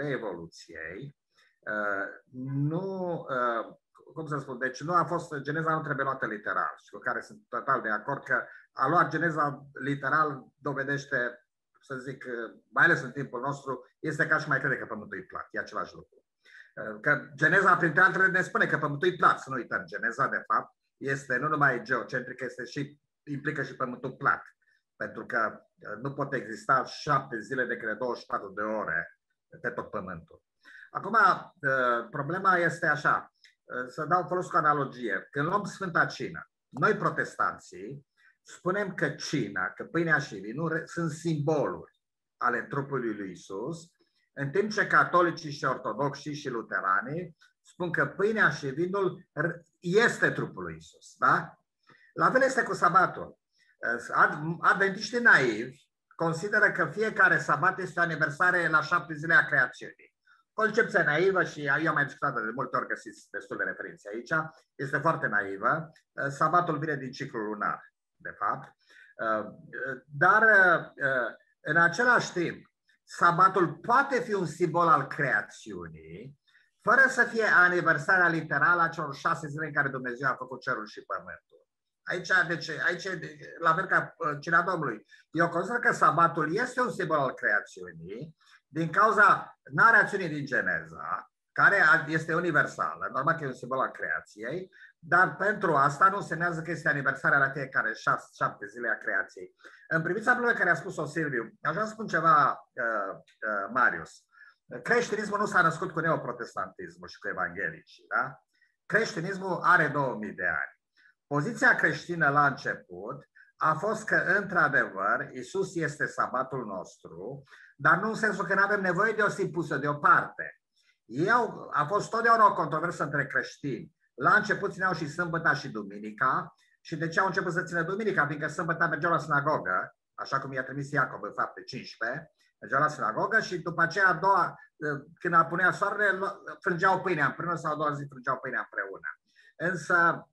cum să spun, deci nu a fost, Geneza nu trebuie luată literal și cu care sunt total de acord că a luat Geneza literal dovedește, să zic, mai ales în timpul nostru, este ca și mai crede că pământul e plat, e același lucru. Că Geneza, printre altele, ne spune că pământul e plat, să nu uităm, Geneza, de fapt, este nu numai geocentrică, este și, implică și pământul plat. Pentru că nu pot exista 7 zile decât de 24 de ore pe tot pământul. Acum, problema este așa, să folosesc o analogie. Când luăm Sfânta Cină, noi protestanții spunem că cina, că pâinea și vinul sunt simboluri ale trupului lui Isus, în timp ce catolicii și ortodoxii și luteranii spun că pâinea și vinul este trupul lui Isus. Da? La fel este cu sabatul. Adventiștii naivi consideră că fiecare sabat este o aniversare la 7 zile a creațiunii. Concepția naivă, și eu am mai discutat de multe ori, găsiți destul de referințe aici, este foarte naivă. Sabatul vine din ciclul lunar, de fapt. Dar, în același timp, sabatul poate fi un simbol al creațiunii, fără să fie aniversarea literală a celor 6 zile în care Dumnezeu a făcut cerul și pământul. Aici, la fel ca cina Domnului. Eu consider că sabatul este un simbol al creațiunii, din cauza narațiunii din Geneza, care este universală, normal că e un simbol al creației, dar pentru asta nu însemnează că este aniversarea la fiecare 7 zile a creației. În privința problemei care a spus-o Silviu, aș vrea să spun ceva, Marius. Creștinismul nu s-a născut cu neoprotestantismul și cu evanghelicii. Da? Creștinismul are 2000 de ani. Poziția creștină la început a fost că, într-adevăr, Isus este sabatul nostru, dar nu în sensul că nu avem nevoie de o zi pusă deoparte. A fost totdeauna o controversă între creștini. La început țineau și sâmbăta și duminica și de ce au început să țină duminica, fiindcă sâmbătă mergeau la sinagogă, așa cum i-a trimis Iacob în Fapte 15, mergeau la sinagogă și după aceea a doua, când apunea soarele, frângeau pâinea împreună sau a doua zi frângeau pâinea împreună. Însă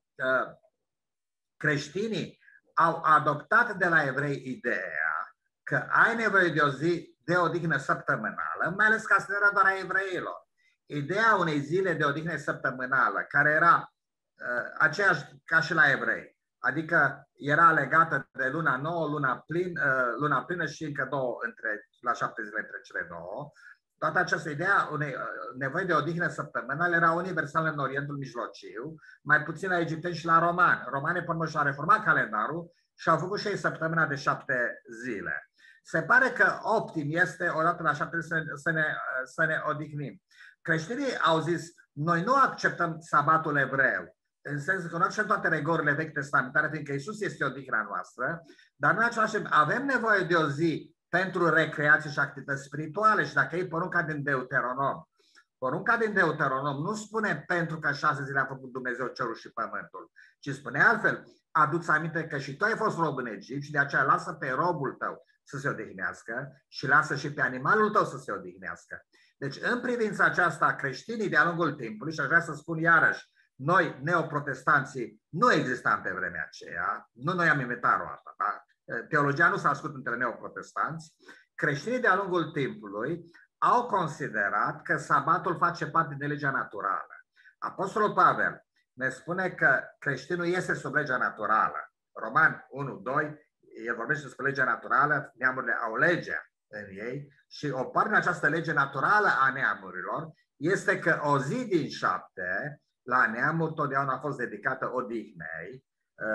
creștinii au adoptat de la evrei ideea că ai nevoie de o zi de odihnă săptămânală, mai ales că asta era doar a evreilor. Ideea unei zile de odihnă săptămânală, care era aceeași ca și la evrei, adică era legată de luna nouă, luna plină și încă două la 7 zile între cele două. Toată această idee, unei nevoi de odihnă săptămânală, era universală în Orientul Mijlociu, mai puțin la egipteni și la romani. Romanii, până și-au reformat calendarul și au făcut și ei săptămâna de 7 zile. Se pare că optim este, odată la 7 zile, să ne odihnim. Creștinii au zis, noi nu acceptăm sabatul evreu, în sensul că nu acceptăm toate rigorile vechi testamentare, fiindcă Iisus este odihna noastră, dar noi avem nevoie de o zi pentru recreație și activități spirituale și dacă e porunca din Deuteronom. Porunca din Deuteronom nu spune pentru că 6 zile a făcut Dumnezeu cerul și pământul, ci spune altfel, adu-ți aminte că și tu ai fost rob în Egipt și de aceea lasă pe robul tău să se odihnească și lasă și pe animalul tău să se odihnească. Deci în privința aceasta creștinii de-a lungul timpului, și aș vrea să spun iarăși, noi neoprotestanții nu existam pe vremea aceea, nu noi am inventat asta, da? Teologia nu s-a născut între neoprotestanți, creștinii de-a lungul timpului au considerat că sabatul face parte din legea naturală. Apostolul Pavel ne spune că creștinul este sub legea naturală. Roman 1-2, el vorbește despre legea naturală, neamurile au legea în ei și o parte din această lege naturală a neamurilor este că o zi din 7 la neamuri totdeauna a fost dedicată odihnei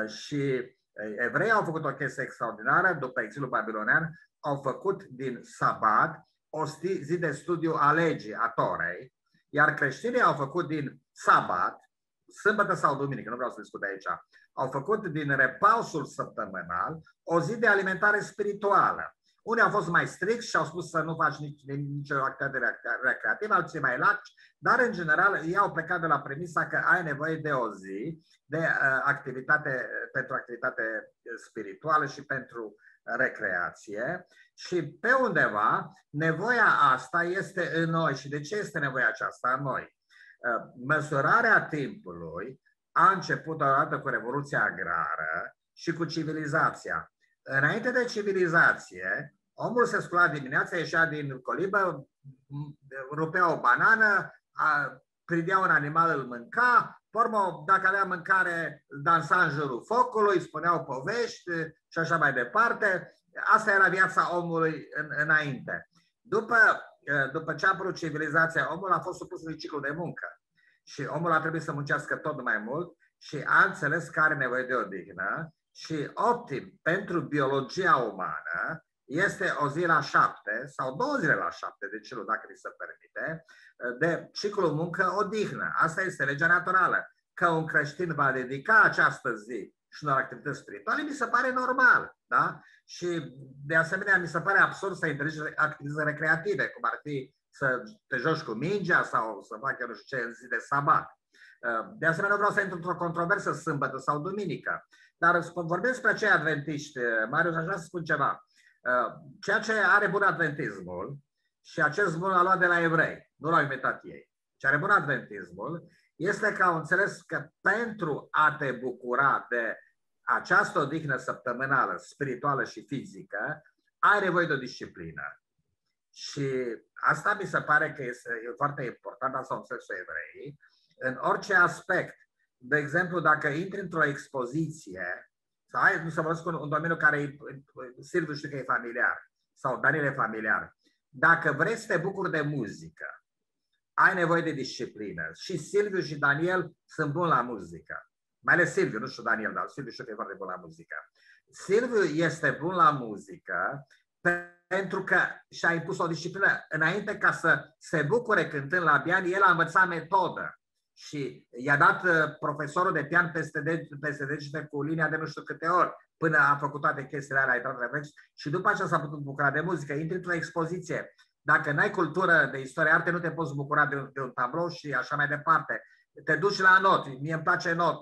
și evreii au făcut o chestie extraordinară, după exilul babilonian, au făcut din sabat o zi de studiu a legii, a Torei, iar creștinii au făcut din sabat, sâmbătă sau duminică, nu vreau să discut aici, au făcut din repausul săptămânal o zi de alimentare spirituală. Unii au fost mai stricți și au spus să nu faci nicio activitate recreativă, alții mai laxi, dar în general ei au plecat de la premisa că ai nevoie de o zi de pentru activitate spirituală și pentru recreație și pe undeva nevoia asta este în noi. Și de ce este nevoia aceasta în noi? Măsurarea timpului a început odată cu Revoluția Agrară și cu civilizația. Înainte de civilizație, omul se scula dimineața, ieșea din colibă, rupea o banană, prindea un animal, îl mânca, pormă, dacă avea mâncare, dansa în jurul focului, îi spuneau povești și așa mai departe. Asta era viața omului înainte. După ce a apărut civilizația, omul a fost supus unui ciclu de muncă și omul a trebuit să muncească tot mai mult și a înțeles că are nevoie de odihnă și optim pentru biologia umană este o zi la 7 sau 2 zile la 7, de ce nu, dacă ni se permite, de ciclu muncă-odihnă. Asta este legea naturală. Că un creștin va dedica această zi și unor activități spirituale, mi se pare normal. Da? Și de asemenea mi se pare absurd să interzici activități recreative, cum ar fi să te joci cu mingea sau să faci nu știu ce în zi de sabat. De asemenea, nu vreau să intru într-o controversă sâmbătă sau duminică, dar vorbesc despre acei adventiști. Marius, aș vrea să spun ceva. Ceea ce are bun adventismul, și acest bun l-a luat de la evrei, nu l-au inventat ei. Ce are bun adventismul este că au înțeles că pentru a te bucura de această odihnă săptămânală, spirituală și fizică, ai nevoie de o disciplină. Și asta mi se pare că este foarte important, asta au înțeles evreii, în orice aspect. De exemplu, dacă intri într-o expoziție, sau nu să vorbesc un domeniu care Silviu știu că e familiar, sau Daniel e familiar, dacă vrei să te bucuri de muzică, ai nevoie de disciplină. Și Silviu și Daniel sunt buni la muzică. Mai ales Silviu, nu știu Daniel, dar Silviu știu că e foarte bun la muzică. Silviu este bun la muzică pentru că și-a impus o disciplină. Înainte ca să se bucure cântând la pian, el a învățat metodă. Și i-a dat profesorul de pian peste degete cu linia de nu știu câte ori, până a făcut toate chestiile alea, a intrat reflex, și după aceea s-a putut bucura de muzică. Intri într-o expoziție. Dacă n-ai cultură de istorie arte, nu te poți bucura de un tablou și așa mai departe. Te duci la not. Mie îmi place notul.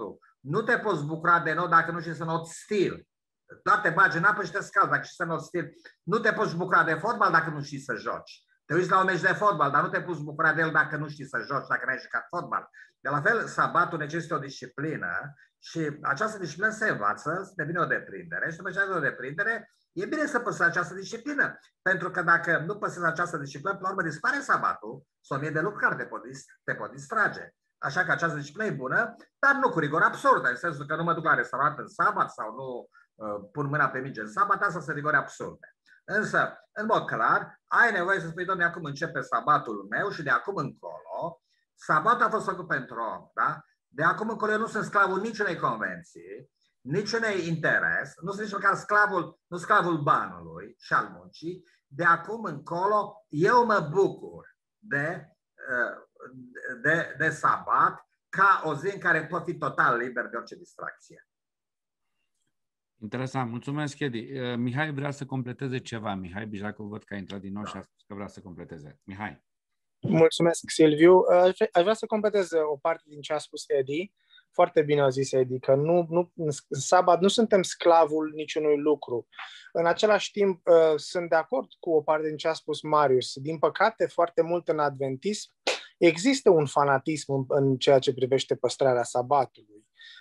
nu te poți bucura de nod dacă nu știi să noți stil. Doar te bagi în apă și te scalzi dacă știi să noți stil. Nu te poți bucura de fotbal dacă nu știi să joci. Te uiți la un meci de fotbal, dar nu te poți bucura de el dacă nu știi să joci, dacă n-ai jucat fotbal. De la fel, sabatul necesită o disciplină și această disciplină se învață, se devine o deprindere și după ce ai o deprindere, e bine să păstrezi această disciplină. Pentru că dacă nu păstrezi această disciplină, până la urmă dispare sabatul, sunt 1000 de lucruri care te pot distrage. Așa că această disciplină e bună, dar nu cu rigor absurdă, în sensul că nu mă duc la restaurant în sabat sau nu pun mâna pe minge în sabat, asta sunt rigori absurde. Însă, în mod clar, ai nevoie să spui, Doamne, acum începe sabatul meu și de acum încolo, sabatul a fost făcut pentru om, da? De acum încolo eu nu sunt sclavul niciunei convenții, niciunei interes, nu sunt nici măcar sclavul banului și al muncii. De acum încolo eu mă bucur de sabat ca o zi în care pot fi total liber de orice distracție. Interesant. Mulțumesc, Edi. Mihai vrea să completeze ceva. Mihai Bijacov, văd că a intrat din nou și a spus că vrea să completeze. Mihai. Mulțumesc, Silviu. Aș vrea să completez o parte din ce a spus Edi. Foarte bine a zis Edi, că în sabat nu suntem sclavul niciunui lucru. În același timp, sunt de acord cu o parte din ce a spus Marius. Din păcate, foarte mult în adventism există un fanatism în ceea ce privește păstrarea sabatului,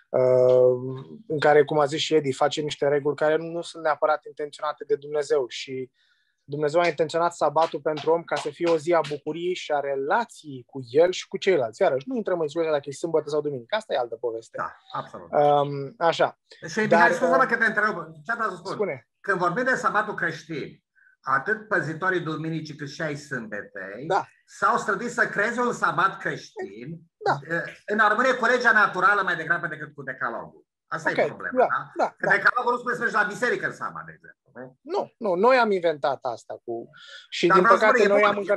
în care, cum a zis și Edi, face niște reguli care nu sunt neapărat intenționate de Dumnezeu și Dumnezeu a intenționat sabatul pentru om ca să fie o zi a bucuriei și a relației cu el și cu ceilalți. Iarăși, nu intrăm în discuția dacă e sâmbătă sau duminică. Asta e altă poveste. Da, absolut. Așa. Și Mihai, scuze-mă că te întreb. Ce vreau să spun? Spune. Când vorbim de sabatul creștin, atât păzitorii duminicii cât și ai sâmbetei, s-au străduit să creeze un sabat creștin în armonie cu legea naturală mai degrabă decât cu decalogul. Asta e problema, da? Decalogul nu spune să mergi la biserică în sabat, de exemplu. Nu, noi am inventat asta. Și din păcate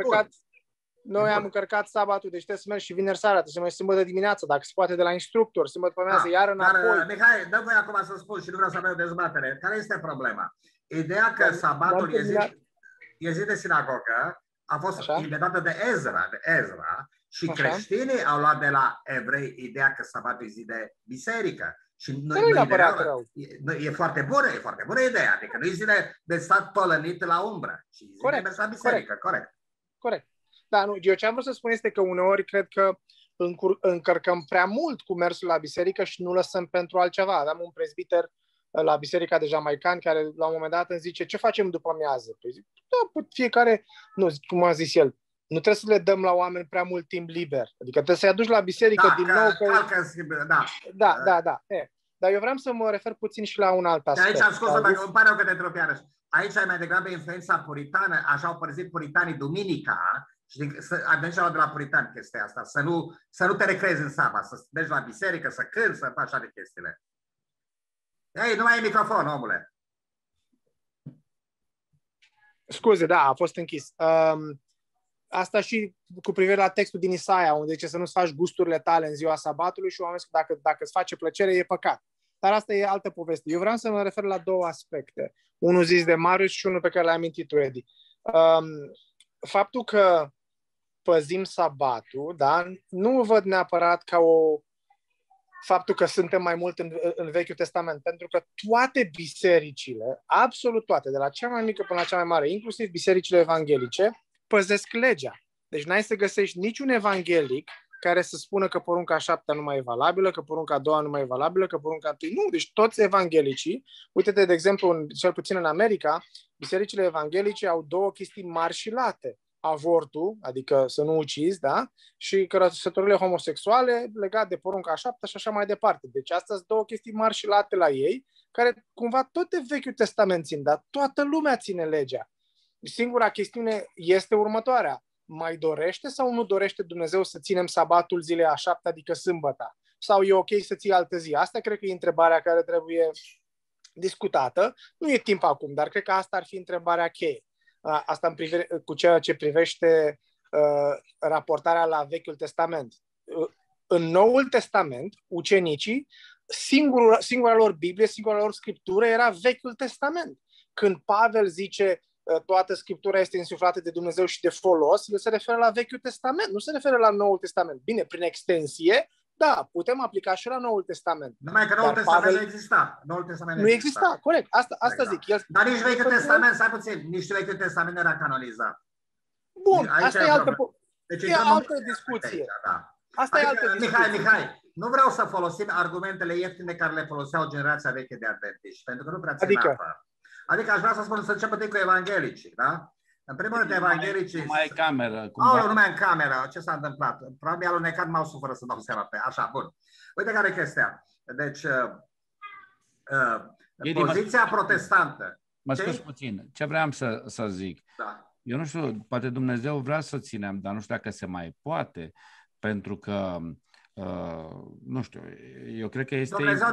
noi am încărcat sabatul, deci trebuie să mergi și vineri seara, trebuie să mergi sâmbătă dimineața, dacă se poate de la instructor, sâmbătă pe amiază, iar înapoi. Dar, Mihai, dă voi acum să spun și nu vreau să avem o dezbatere. Care este problema? Ideea că sabatul e zi de sinagogă a fost inventată de Ezra și creștinii au luat de la evrei ideea că sabatul e zi de biserică. Și e foarte bună ideea, adică nu e zi de stat tolănit la umbră, ci zi de mers la biserică, corect. Da, nu, eu ce am vrut să spun este că uneori cred că încărcăm prea mult cu mersul la biserică și nu lăsăm pentru altceva. Aveam un prezbiter la biserica de Jamaicani care la un moment dat îmi zice, ce facem după amiază? Păi zic, fiecare, cum a zis el, nu trebuie să le dăm la oameni prea mult timp liber. Adică trebuie să-i aduci la biserică din nou. Da. Dar eu vreau să mă refer puțin și la un alt aspect. Aici, scuze, dacă îmi pare că te întreb iarăși. Aici ai mai degrabă influența puritană, așa au părăsit puritanii duminica, și avem de la puritani chestia asta, să nu te recrezi în sabat, să mergi la biserică, să cânti, să faci așa de chestiile. Ei, nu mai e microfon, omule. Scuze, da, a fost închis. Asta și cu privire la textul din Isaia, unde zice să nu-ți faci gusturile tale în ziua sabatului și oamenii spun dacă îți face plăcere, e păcat. Dar asta e altă poveste. Eu vreau să mă refer la două aspecte. Unul zis de Marius și unul pe care l-ai amintit tu, Edi. Faptul că păzim sabatul, da, nu văd neapărat ca faptul că suntem mai mult în Vechiul Testament, pentru că toate bisericile, absolut toate, de la cea mai mică până la cea mai mare, inclusiv bisericile evanghelice, păzesc legea. Deci n-ai să găsești niciun evanghelic care să spună că porunca 7 nu mai e valabilă, că porunca 2 nu mai e valabilă, că porunca 1... Nu, deci toți evanghelicii, uite-te, de exemplu, cel puțin în America, bisericile evanghelice au două chestii mari și late. Avortul, adică să nu ucizi, da? Și căsătorile homosexuale legat de porunca 7 și așa mai departe. Deci astea sunt două chestii mari și late la ei, care cumva tot de Vechiul Testament țin, dar toată lumea ține legea. Singura chestiune este următoarea. Mai dorește sau nu dorește Dumnezeu să ținem sabatul zilei a 7, adică sâmbăta? Sau e ok să ții altă zi? Asta cred că e întrebarea care trebuie discutată. Nu e timp acum, dar cred că asta ar fi întrebarea cheie. Asta cu ceea ce privește raportarea la Vechiul Testament. În Noul Testament, ucenicii, singura lor Biblie, singura lor scriptură era Vechiul Testament. Când Pavel zice toată Scriptura este insuflată de Dumnezeu și de folos, el se referă la Vechiul Testament, nu se referă la Noul Testament. Bine, prin extensie, Da, putem aplica și la Noul Testament. Numai că Noul Testament nu exista. Noul Testament nu exista, corect. Asta zic. Dar nici Vechiul Testament, stai puțin, nici Vechiul Testament nu era canonizat. Bun, asta e altă discuție. Aici, da. Asta e altă discuție. Mihai, nu vreau să folosim argumentele ieftine care le foloseau generația veche de adventiști, pentru că nu prea țin apă. Adică aș vrea să spun să începem cu evanghelicii, da? În primul rând, evanghelicii... Nu mai e cameră. Nu mai e în cameră. Ce s-a întâmplat? Probabil a alunecat mouse-ul fără să dau seama pe... Așa, bun. Uite care e chestia. Deci, poziția protestantă... Mă scuzi puțin. Ce vreau să zic? Da. Eu nu știu, poate Dumnezeu vrea să ținem, dar nu știu dacă se mai poate, pentru că, nu știu, eu cred că este...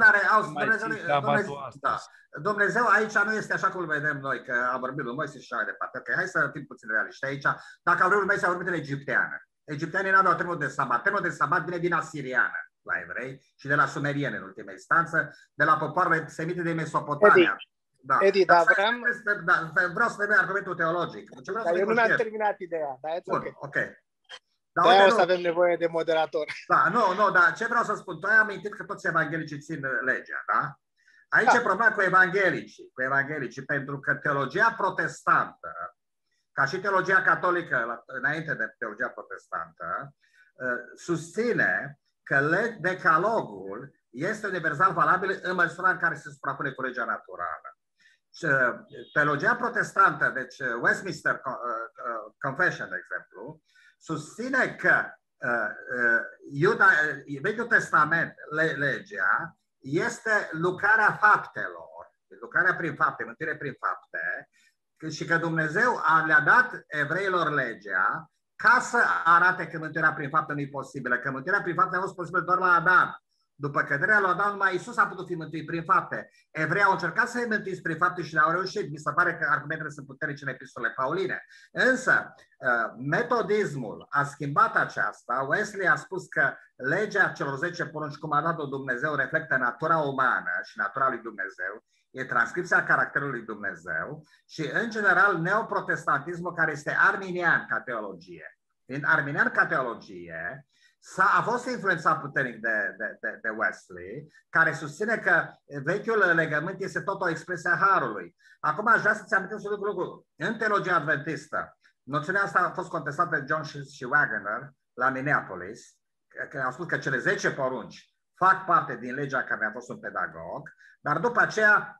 Dumnezeu aici nu este așa cum îl vedem noi, că a vorbit lui Moise și așa mai departe. Okay, hai să fim puțin realiști. Aici, dacă a vorbit lui Moise, a vorbit în egipteană. Egipteanii n-aveau termenul de sabat. Termenul de sabat vine din asiriană la evrei și de la sumerieni în ultima instanță, de la popoarele semite de Mesopotamia. Da. Edi, dar vreau să vedem argumentul teologic. Dar eu nu mi-am terminat ideea. Bun, ok. De-aia o să avem nevoie de moderator. Da, nu, dar ce vreau să spun? Tu ai amintit că toți evanghelicii țin legea, da? Aici e problema cu evanghelicii, pentru că teologia protestantă, ca și teologia catolică, înainte de teologia protestantă, susține că decalogul este universal valabil în măsura în care se suprapune cu legea naturală. Teologia protestantă, deci Westminster Confession, de exemplu, susține că Vechiul Testament, legea, este lucrarea faptelor, lucrarea prin fapte, mântuire prin fapte, și că Dumnezeu le-a dat evreilor legea ca să arate că mântuirea prin fapte nu e posibilă, că mântuirea prin fapte a fost posibilă doar la Adam. După căderea lui Adam, numai Iisus a putut fi mântuit prin fapte. Evreii au încercat să-i mântuiți prin fapte și le-au reușit. Mi se pare că argumentele sunt puternice în epistolele pauline. Însă, metodismul a schimbat aceasta. Wesley a spus că legea celor 10 porunci, cum a dat-o Dumnezeu, reflectă natura umană și natura lui Dumnezeu. E transcripția caracterului lui Dumnezeu și, în general, neoprotestantismul, care este arminian ca teologie. Fiind arminian ca teologie, a fost influențat puternic de Wesley, care susține că vechiul legământ este tot o expresie a Harului. Acum aș vrea să-ți amintesc un lucru. În teologia adventistă, noțiunea asta a fost contestată de John și Wagner la Minneapolis, că au spus că cele 10 porunci fac parte din legea care a fost un pedagog, dar după aceea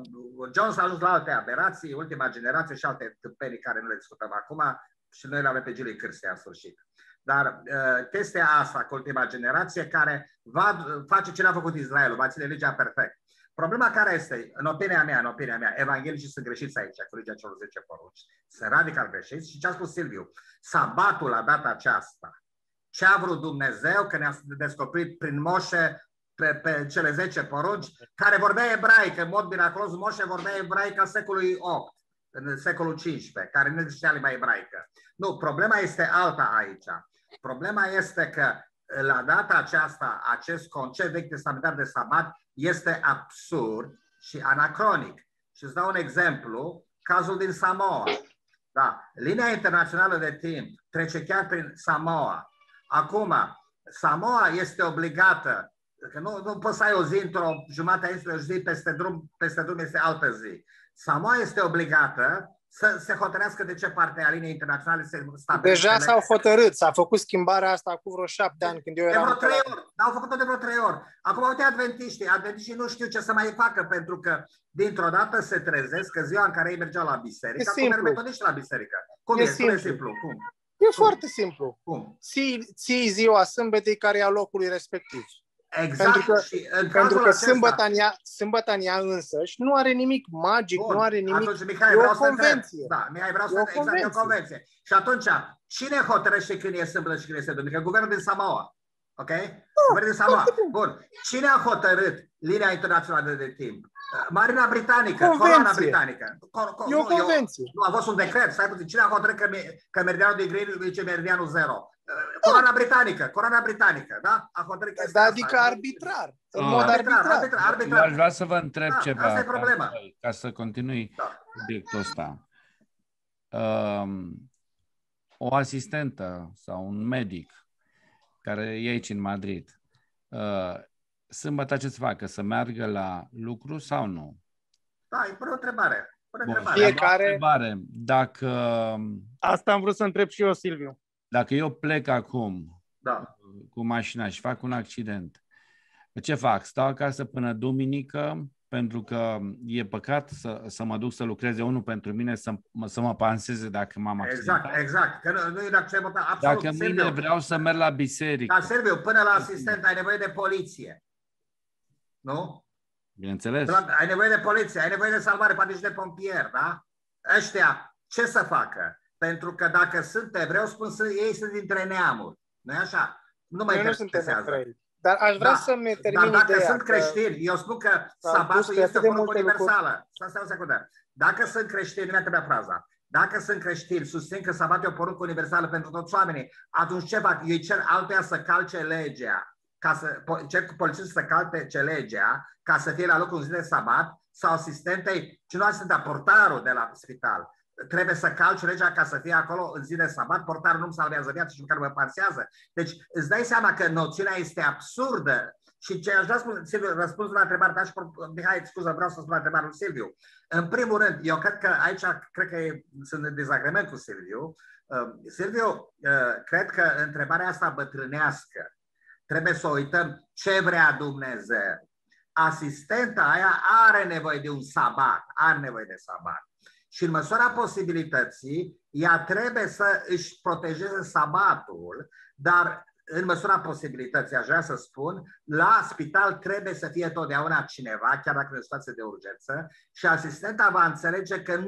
John s-a ajuns la alte aberații, ultima generație și alte tâmpenii care nu le discutăm acum și noi le avem pe Gilly Cârstea în sfârșit. Dar chestia asta cu ultima generație care va face ce n-a făcut Israelul, va ține legea perfect. Problema care este, în opinia mea, evanghelicii sunt greșiți aici cu legea celor 10 porunci. Sunt radical greșiți și ce a spus Silviu? Sabatul la data aceasta. Ce a vrut Dumnezeu că ne-a descoperit prin Moșe pe cele 10 porunci, care vorbea ebraică, în mod miraculos, Moșe vorbea ebraică în secolul 8, în secolul 15, care nu existea limba ebraică. Nu, problema este alta aici. Problema este că la data aceasta, acest concept vechi testamentar de sabat este absurd și anacronic. Și îți dau un exemplu, cazul din Samoa. Da, linia internațională de timp trece chiar prin Samoa. Acum, Samoa este obligată, că nu poți să ai o zi într-o jumătate a insulei, o zi peste drum este altă zi. Samoa este obligată să se hotărească de ce parte a liniei internaționale se stabilește. Deja s-au hotărât, s-a făcut schimbarea asta cu vreo 7 ani când eu eram... De vreo 3 ori, dar au făcut-o de vreo 3 ori. Acum, uite, adventiștii nu știu ce să mai facă, pentru că dintr-o dată se trezesc că ziua în care ei mergeau la biserică, acum merg metodiști la biserică. Cum e simplu? Cum? E foarte simplu. Cum? Ții ziua sâmbetei care ia locului respectiv. Exact. Pentru că sâmbăta în ea însăși nu are nimic magic, nu are nimic. Atunci, Mihai, e o convenție. Mihai, e o convenție. Și atunci, cine hotărăște când e sâmbătă și când este duminică? Guvernul din Samoa. Ok? Guvernul din Samoa. Bun. Cine a hotărât linia internațională de timp? Marina Britanică, Coroana Britanică. E o convenție. Nu, a fost un decret. Stai puțin. Cine a hotărât că meridianul de Greenwich zice meridianul 0? Coroana Britanică, da? A hotărât că adică arbitrar. În mod arbitrar. Eu aș vrea să vă întreb ceva. Asta e problema. Ca să continui subiectul ăsta. O asistentă sau un medic care e aici în Madrid sâmbătă ce să facă? Să meargă la lucru sau nu? Da, e o întrebare. Bun, fiecare... Dacă... Asta am vrut să întreb și eu, Silviu. Dacă eu plec acum cu mașina și fac un accident, ce fac? Stau acasă până duminică, pentru că e păcat să mă duc să lucreze unul pentru mine, să mă panseze dacă m-am accidentat. Exact. Că nu e absolut, dacă mâine vreau să merg la biserică. Dar, Silviu, până la asistent ai nevoie de poliție. Nu? Bineînțeles. Ai nevoie de poliție, ai nevoie de salvare, poate și de pompieri, da? Ăștia, ce să facă? Pentru că dacă sunt evreu, spun ei sunt dintre neamuri. Nu-i așa? Nu mă interesează. Dar aș vrea să-mi termin Dar dacă ideea sunt creștini, eu spun că sabatul este o poruncă universală. Stai o secundă. Dacă sunt creștini, nu mi-a trebuit fraza. Dacă sunt creștini, susțin că sabatul e o poruncă universală pentru toți oamenii, atunci ce fac? Eu îi cer altuia să calce legea, cer cu polițistul să calce legea, ca să fie la locul în zi de sabat, sau asistentei, ce nu asistenta, portarul de la spital, trebuie să calce legea ca să fie acolo în zi de sabat, portarul nu-mi salvează viața și măcar mă pansează. Deci îți dai seama că noțiunea este absurdă și ce aș vrea să spun, Silviu, răspunsul la întrebarea ta și Mihai, scuză, vreau să spun la întrebarea lui Silviu. În primul rând, eu cred că aici sunt în dezagrement cu Silviu. Silviu, cred că întrebarea asta bătrânească trebuie să o uităm ce vrea Dumnezeu. Asistenta aia are nevoie de un sabat, are nevoie de sabat. Și în măsura posibilității, ea trebuie să își protejeze sabatul, dar în măsura posibilității, aș vrea să spun, la spital trebuie să fie totdeauna cineva, chiar dacă e o situație de urgență, și asistenta va înțelege că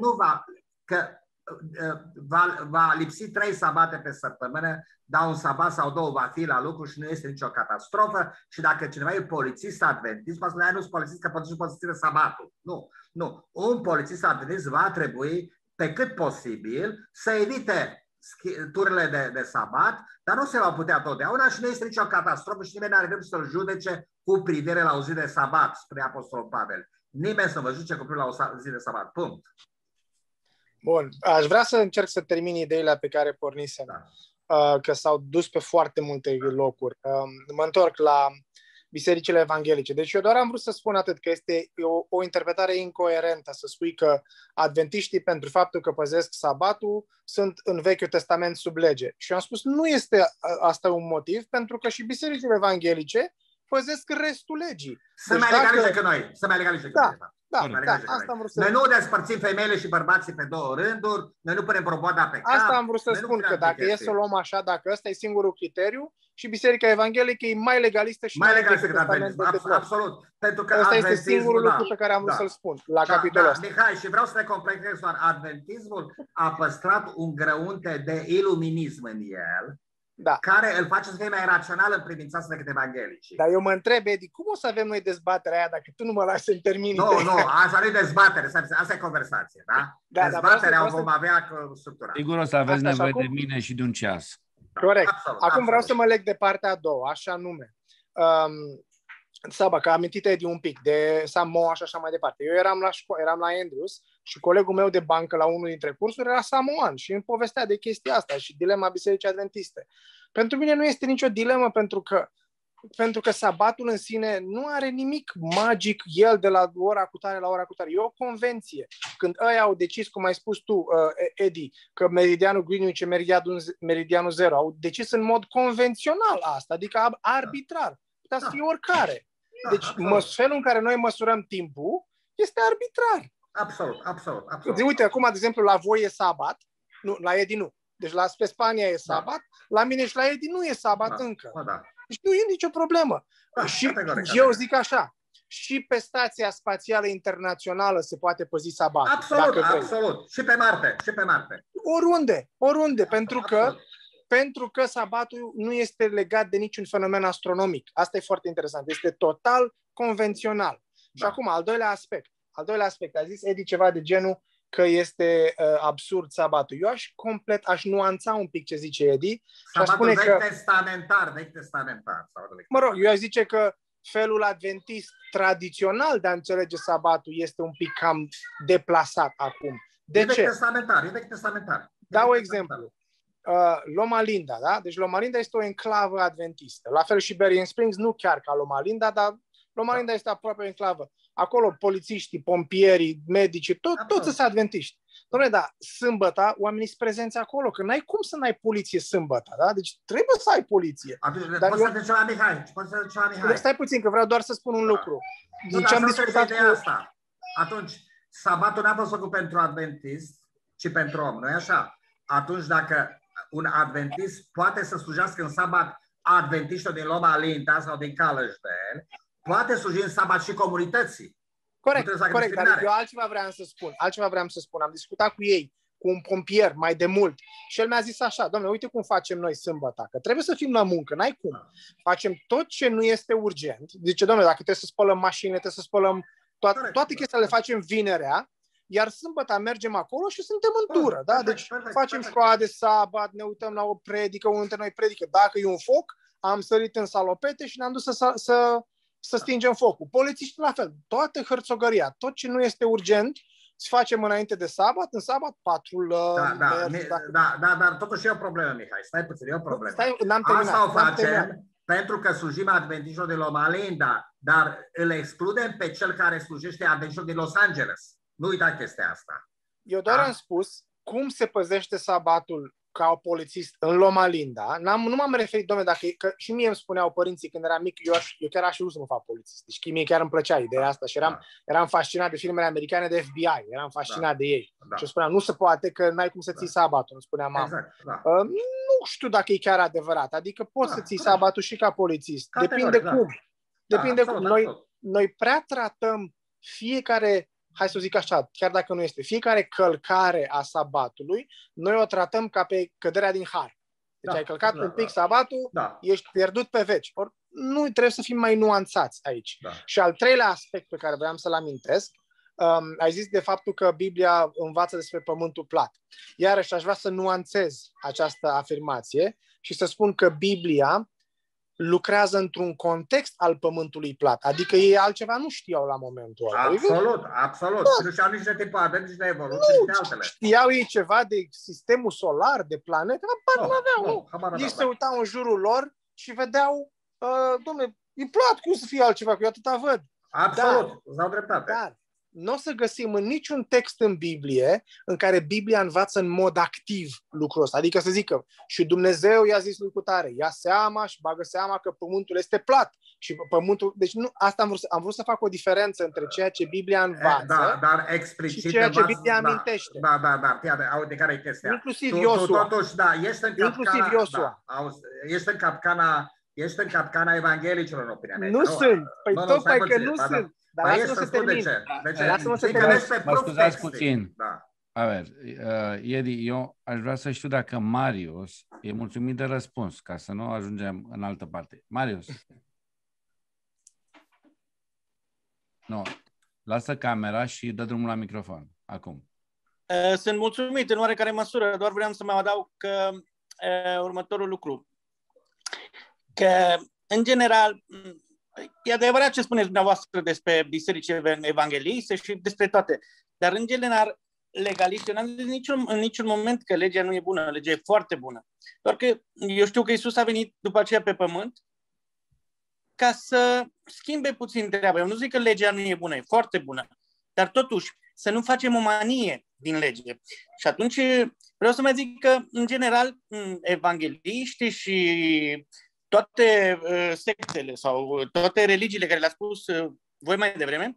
va lipsi 3 sabate pe săptămână, dar un sabat sau 2 va fi la lucru și nu este nicio catastrofă. Și dacă cineva e polițist adventist, poate să nu sunt polițist, că polițistul poate să ține sabatul. Nu. Un polițist adventist va trebui, pe cât posibil, să evite turile de sabat, dar nu se va putea totdeauna și nu este nicio catastrofă și nimeni nu are dreptul să-l judece cu privire la o zi de sabat, spune Apostolul Pavel. Nimeni să vă judece cu privire la o zi de sabat. Punct. Bun. Aș vrea să încerc să termin ideile pe care pornisem, că s-au dus pe foarte multe locuri. Mă întorc la bisericile evanghelice. Deci eu doar am vrut să spun atât, că este o interpretare incoerentă să spui că adventiștii, pentru faptul că păzesc sabatul, sunt în Vechiul Testament sub lege. Și eu am spus, nu este asta un motiv, pentru că și bisericile evanghelice păzesc restul legii. Să mai legalice că noi. Să mai legalice că noi. Da, asta am vrut să... Noi nu despărțim femeile și bărbații pe 2 rânduri, noi nu punem proboada pe cap. Asta am vrut să spun, că dacă e să o luăm așa, dacă ăsta e singurul criteriu, și Biserica Evanghelică e mai legalistă și mai legalistă decât adventismul. Absolut. Pentru că ăsta este singurul lucru pe care am vrut să-l spun la capitolul ăsta. Mihai, și vreau să te completez doar. Adventismul a păstrat un grăunte de iluminism în el, care îl face să fie mai rațional în privința asta decât evanghelicii. Dar eu mă întreb, Edi, cum o să avem noi dezbaterea aia dacă tu nu mă lași să-mi termini? Nu, asta nu e dezbatere, asta e conversație, da? Dezbaterea o vom avea cu structura. Sigur o să aveți nevoie de mine și de un ceas. Corect. Acum vreau să mă leg de partea a doua, așa nume. Saba, că am amintit Edi un pic de Samoa și așa mai departe. Eu eram la Andrews și colegul meu de bancă la unul dintre cursuri era samoan și îmi povestea de chestia asta și dilema Bisericii Adventiste. Pentru mine nu este nicio dilemă, pentru că sabatul în sine nu are nimic magic el de la ora cu tare la ora cu tare. E o convenție. Când ăia au decis, cum ai spus tu, Edi, că meridianul Greenwich e meridianul 0, au decis în mod convențional asta, adică arbitrar. Putea să fie oricare. Deci felul în care noi măsurăm timpul este arbitrar. Absolut. Uite, acum, de exemplu, la voi e sabat, nu, la Edi nu. Deci pe Spania e sabat, la mine și la Edi nu e sabat încă. Deci nu e nicio problemă. Și eu zic așa, și pe Stația Spațială Internațională se poate păzi sabatul. Absolut. Și pe Marte. Oriunde, pentru că sabatul nu este legat de niciun fenomen astronomic. Asta e foarte interesant. Este total convențional. Și acum, al doilea aspect. A zis Edi ceva de genul că este absurd sabatul. Eu aș nuanța un pic ce zice Edi. Sabatul vechi testamentar. Mă rog, eu aș zice că felul adventist tradițional de a înțelege sabatul este un pic cam deplasat acum. De ce? E vechi testamentar. Dau exemplu. Loma Linda, da? Deci Loma Linda este o enclavă adventistă. La fel și Berrien Springs, nu chiar ca Loma Linda, dar Loma Linda este aproape o enclavă. Acolo polițiștii, pompierii, medicii, toți sunt adventiști. Dom'le, dar sâmbătă oamenii sunt prezenți acolo, că n-ai cum să n-ai poliție sâmbătă, da? Deci trebuie să ai poliție. Atunci, poți să te la Mihai. Stai puțin, că vreau doar să spun un lucru. Deci am discutat cu asta. Atunci, sabatul n-a fost făcut pentru adventist, ci pentru om, nu-i așa? Atunci, dacă un adventist poate să slujească în sabat adventiștii din Loma Linda sau din Calășdel, poate sluji în sabat și comunității. Corect, dar eu altceva vreau să spun. Am discutat cu ei, cu un pompier mai de mult și el mi-a zis așa: dom'le, uite cum facem noi sâmbătă, că trebuie să fim la muncă, n-ai cum. Facem tot ce nu este urgent. Zice, dom'le, dacă trebuie să spălăm mașinile, trebuie să spălăm toate chestiile le facem vinerea, iar sâmbătă mergem acolo și suntem în tură. Da? Deci facem școala de sabat, ne uităm la o predică, unul dintre noi predică. Dacă e un foc, am sărit în salopete și ne-am dus să stingem focul. Polițiștii la fel, toată hărțogăria, tot ce nu este urgent, să facem înainte de sabat, în sabat patrulăm. Dar totuși e o problemă, Mihai. Stai puțin, e o problemă. Asta o facem pentru că slujim adventiștilor din Loma Linda, dar îl excludem pe cel care slujește adventiștilor din Los Angeles. Nu uita chestia asta. Eu doar am spus cum se păzește sabatul ca o polițist în Loma Linda. Nu m-am referit, dom'le, că și mie îmi spuneau părinții când eram mic, eu chiar aș vrut să mă fac polițist. Deci mie chiar îmi plăcea ideea asta și eram fascinat de filmele americane de FBI, eram fascinat de ei. Și eu spuneam, nu se poate că n-ai cum să ții sabatul, îmi spunea mama. Nu știu dacă e chiar adevărat, adică poți să ții sabatul și ca polițist. Depinde cum. Depinde cum. Noi prea tratăm fiecare, hai să zic așa, chiar dacă nu este, fiecare călcare a sabatului, noi o tratăm ca pe căderea din har. Deci ai călcat un pic sabatul, ești pierdut pe veci. Or, nu trebuie să fim mai nuanțați aici. Și al treilea aspect pe care vreau să-l amintesc, ai zis de faptul că Biblia învață despre pământul plat. Iarăși aș vrea să nuanțez această afirmație și să spun că Biblia lucrează într-un context al pământului plat. Adică ei altceva nu știau la momentul ăla. Absolut. Nu știau nici de tipul avem, nici de evoluție, nici de altele. Știau ei ceva de sistemul solar, de planete? Nu aveau. Ei se uitau în jurul lor și vedeau, dom'le, e plat, cum să fie altceva, că eu atâta văd. Absolut, îți dau dreptate. Dar nu o să găsim în niciun text în Biblie în care Biblia învață în mod activ lucrul ăsta. Adică să zică, și Dumnezeu i-a zis lui cutare, ia seama și bagă seama că pământul este plat. Și pământul, deci nu, asta am vrut să fac o diferență între ceea ce Biblia învață dar explicit și ceea ce Biblia amintește. De care e chestia? Inclusiv Iosua. Totuși, ești în capcana evanghelicilor, în opinia mea. Nu sunt. Păi tocmai că nu sunt. Dar lasă-mă să termin. Mă scuzați puțin. A ver, Edi, eu aș vrea să știu dacă Marius e mulțumit de răspuns, ca să nu ajungem în altă parte. Marius. Nu. Lasă camera și dă drumul la microfon. Acum. Sunt mulțumit în oarecare măsură, doar vreau să mai adaug că următorul lucru. Că, în general, e adevărat ce spuneți dumneavoastră despre bisericile evangheliste și despre toate, dar în general legaliști, eu n-am zis în niciun moment că legea nu e bună, legea e foarte bună. Doar că eu știu că Iisus a venit după aceea pe pământ ca să schimbe puțin treaba. Eu nu zic că legea nu e bună, e foarte bună, dar totuși să nu facem o manie din lege. Și atunci vreau să mai zic că, în general, evangeliștii și toate sectele sau toate religiile care le-a spus voi mai devreme,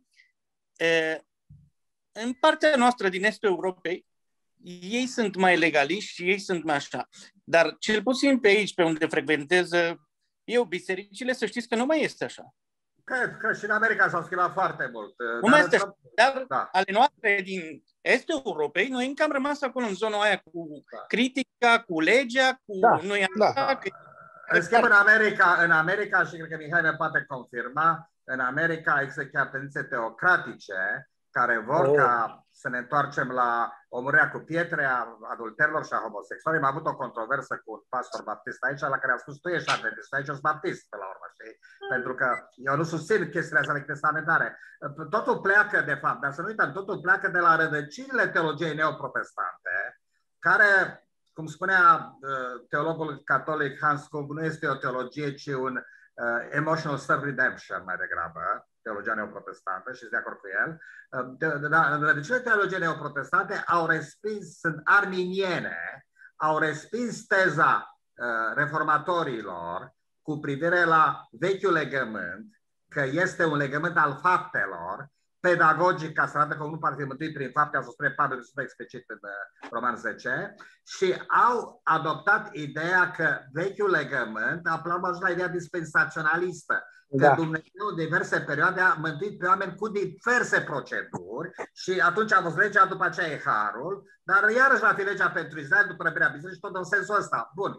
în partea noastră din estul Europei, ei sunt mai legaliști și ei sunt mai așa. Dar cel puțin pe aici, pe unde frecventez eu bisericile, să știți că nu mai este așa. Cred că și în America s-au schimbat foarte mult. Nu mai este așa. Dar ale noastre din estul Europei, noi încă am rămas acolo în zona aia cu critica, cu legea, cu... În schimb, în America, și cred că Mihai ne poate confirma, în America există chiar tendințe teocratice care vor ca să ne întoarcem la omorârea cu pietre a adulterilor și a homosexualilor. Am avut o controversă cu un pastor baptist aici, la care a spus, tu ești adventist, aici ești baptist, pe la urmă, știi? Pentru că eu nu susțin chestiile astea testamentare. Totul pleacă, de fapt, dar să nu uităm, totul pleacă de la rădăcinile teologiei neoprotestante, care cum spunea teologul catolic Hans Kung, nu este o teologie, ci un emotional self-redemption mai degrabă, teologia neoprotestantă, și sunt de acord cu el. De ce teologie neoprotestante au respins, sunt arminiene, au respins teza reformatorilor cu privire la vechiul legământ, că este un legământ al faptelor, pedagogic, ca să arată că unul poate fi mântuit prin fapte, așa spune Pavel explicit în Roman 10, și au adoptat ideea că vechiul legământ a ajuns la ideea dispensaționalistă, că Dumnezeu în diverse perioade a mântuit pe oameni cu diverse proceduri și atunci a fost legea, după aceea e harul, dar iarăși va fi legea pentru Israel după răpirea bisericii, tot în sensul ăsta. Bun.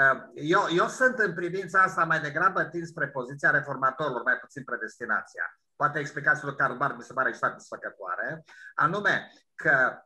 Eu sunt în privința asta mai degrabă tins spre poziția reformatorilor, mai puțin predestinația. Poate explicația lui Karl Barth mi se pare satisfăcătoare, anume că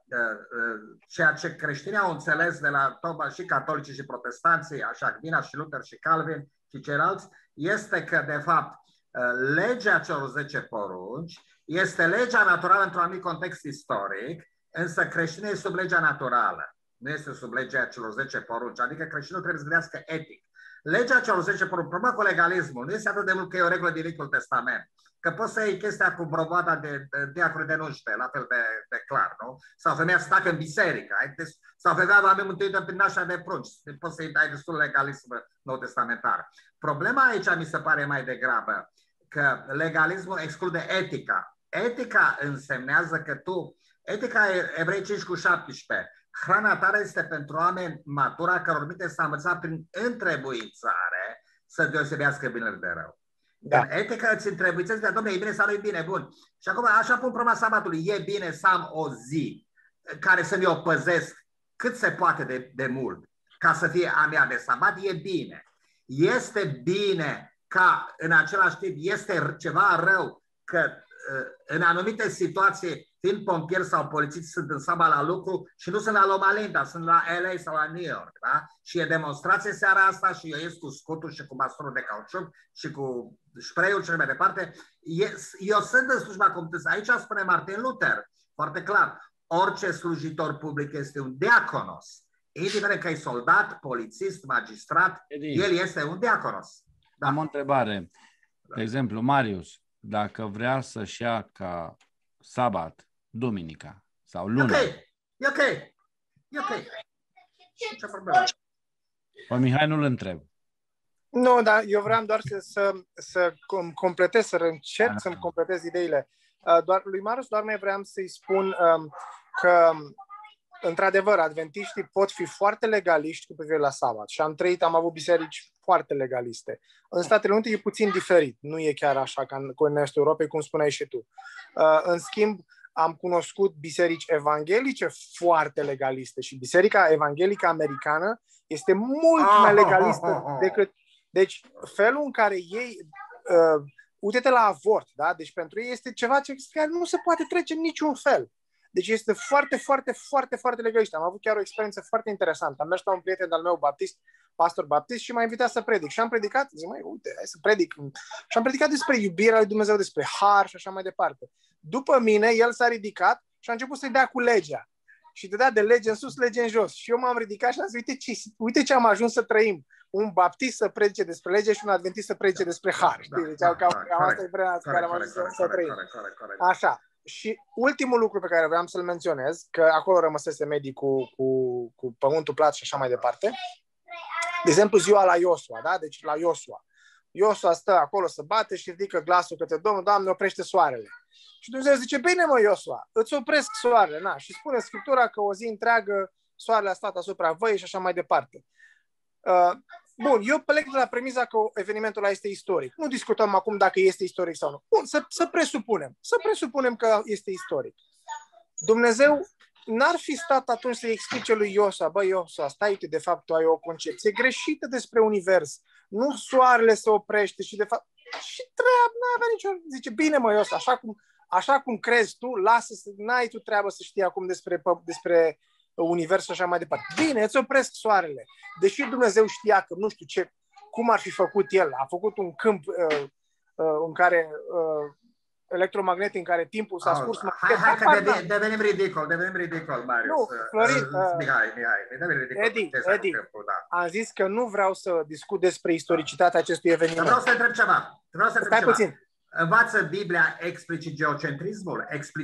ceea ce creștinii au înțeles de la și catolicii și protestanții, așa Aquinas și Luther și Calvin și ceilalți, este că, de fapt, legea celor 10 porunci este legea naturală într-un anumit context istoric, însă creștinii sunt sub legea naturală, nu este sub legea celor 10 porunci, adică creștinul trebuie să gândească etic. Legea celor 10 porunci, problema cu legalismul, nu este atât de mult că e o regulă din Vechiul Testament, că poți să iei chestia cu brovada de diacru de 11, la fel de clar, nu? Sau femeia să tacă în biserică, sau femeia va mântuită prin nașa de prunci, poți să-i dai destul legalism nou-testamentar. Problema aici mi se pare mai degrabă că legalismul exclude etica. Etica însemnează că etica Evrei 5:17, hrana ta este pentru oameni matura căror minte s-a învățat prin întrebuințare să deosebească binele de rău. Da. Etica îți întrebuințează, dom'le, e bine sau nu e bine, bun. Și acum așa pun problema sabatului, e bine să am o zi care să mi-o păzesc cât se poate de mult ca să fie a mea de sabat, e bine. Este bine ca în același timp este ceva rău că în anumite situații, fiind pompieri sau polițiști, sunt în sabat la lucru și nu sunt la Loma Linda, sunt la LA sau la New York. Da? Și e demonstrație seara asta și eu ies cu scutul și cu bastonul de cauciuc și cu spray-ul și mai departe. Eu sunt în slujba comunității. Aici spune Martin Luther, foarte clar, orice slujitor public este un diaconos. Indiferent că e soldat, polițist, magistrat, el este un diaconos. Da. Am o întrebare. De exemplu, Marius, dacă vrea să-și ia ca sabat duminica sau luna. E ok. Ce problemă? Păi Mihai nu-l întreb. Nu, dar eu vreau doar să completez, să încerc să-mi completez ideile. Lui Marius doar mai vreau să-i spun că într-adevăr, adventiștii pot fi foarte legaliști cu privire la sabat și am avut biserici foarte legaliste. În Statele Unite e puțin diferit, nu e chiar așa ca în Estul Europei, cum spuneai și tu. În schimb, am cunoscut biserici evanghelice foarte legaliste și biserica evanghelică americană este mult mai legalistă decât... Deci, felul în care ei... uite-te la avort, da? Deci pentru ei este ceva care nu se poate trece în niciun fel. Deci este foarte, foarte, foarte, foarte legalist. Am avut chiar o experiență foarte interesantă. Am mers la un prieten al meu baptist, pastor baptist, și m-a invitat să predic. Și am predicat, zic, măi, uite, hai să predic. Și am predicat despre iubirea lui Dumnezeu, despre har și așa mai departe. După mine, el s-a ridicat și a început să-i dea cu legea. Și dădea de lege în sus, lege în jos. Și eu m-am ridicat și am zis, uite ce am ajuns să trăim. Un baptist să predice despre lege și un adventist să predice despre har. Deci asta e vremea în care am ajuns să trăim. Așa. Și ultimul lucru pe care vreau să-l menționez, că acolo rămăsese medii cu pământul plat și așa mai departe. De exemplu, ziua la Iosua, da? Deci la Iosua. Iosua stă acolo să bate și ridică glasul către Domnul, Doamne, oprește soarele. Și Dumnezeu zice, bine mă, Iosua, îți opresc soarele. Na? Și spune Scriptura că o zi întreagă soarele a stat asupra văii și așa mai departe. Bun, eu plec de la premiza că evenimentul ăla este istoric. Nu discutăm acum dacă este istoric sau nu. Bun, să presupunem. Să presupunem că este istoric. Dumnezeu n-ar fi stat atunci să-i explice lui Iosua, băi Iosua, stai, de fapt tu ai o concepție greșită despre univers. Nu soarele se oprește și de fapt... Și treabă, n-avea nicio... Zice, bine mă Iosua, așa cum crezi tu, lasă să... N-ai tu treabă să știi acum despre universul și așa mai departe. Bine, îți opresc soarele. Deși Dumnezeu știa că nu știu cum ar fi făcut el. A făcut un câmp în care electromagnetic în care timpul s-a scurs. Hai că devenim ridicol, Marius. Nu, Florin, Mihai, Edi, am zis că nu vreau să discut despre istoricitatea acestui eveniment. Vreau să te întreb ceva. Stai puțin. Învață Biblia explicit geocentrismul?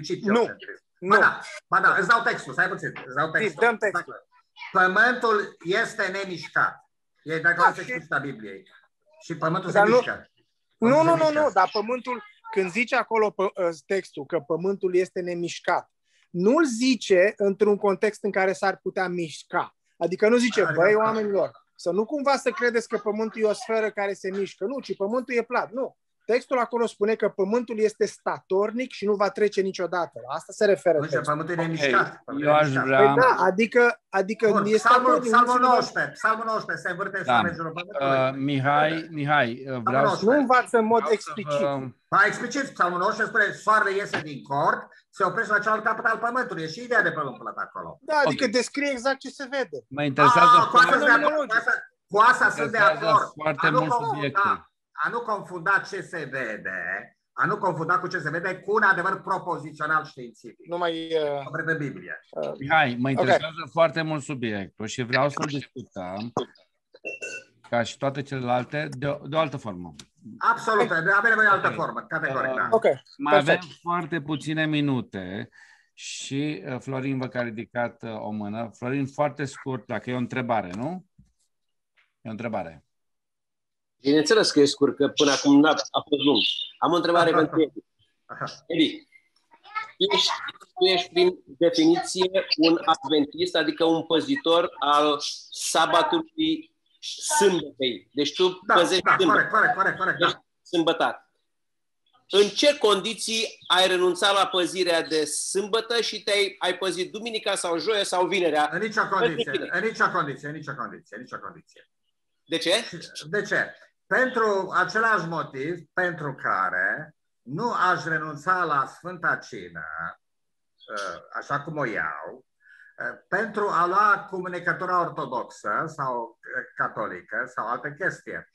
Nu. Ba da, îți dau textul, stai puțin. Dăm textul. Pământul este nemișcat. E declarația explicita Bibliei. Și pământul se mișcă. Nu, dar pământul, când zice acolo textul că pământul este nemișcat, nu-l zice într-un context în care s-ar putea mișca. Adică nu zice, băi, oamenilor, să nu cumva să credeți că pământul e o sferă care se mișcă. Nu, ci pământul e plat. Nu. Textul acolo spune că pământul este statornic și nu va trece niciodată. La asta se referă textul. Pământul e nemișcat. Eu aș vrea... Păi da, adică bun, Psalmul 19 se învârte în jurul pământului. Mihai, vreau să... Nu învață în mod explicit. Explicit, Psalmul 19 spune, soarele iese din cort, se oprește la cealaltă capăt al pământului. E și ideea de pământ plat acolo. Da, adică descrie exact ce se vede. Mă interesează... Cu asta sunt de acord. Foarte mult subiectul. A nu confunda ce se vede, cu ce se vede cu un adevăr propozițional științific. În Biblie. Mihai, mă interesează foarte mult subiectul și vreau să discutăm ca și toate celelalte de o altă formă. Absolut, avem o altă formă, categoric. Da. Mai avem foarte puține minute și Florin vă că a ridicat o mână. Florin, foarte scurt, dacă e o întrebare, nu? E o întrebare. Bineînțeles că e scurt, că până acum a fost lung. Am o întrebare pentru Edi. Edi, tu ești prin definiție un adventist, adică un păzitor al sabatului sâmbătei. Deci tu păzești sâmbătă. Corect. Deci, sâmbătat. În ce condiții ai renunțat la păzirea de sâmbătă și ai păzit duminica sau joia sau vinerea? În nicio condiție. De ce? De ce? Pentru același motiv pentru care nu aș renunța la Sfânta Cină, așa cum o iau, pentru a lua comunicătura ortodoxă sau catolică sau alte chestii.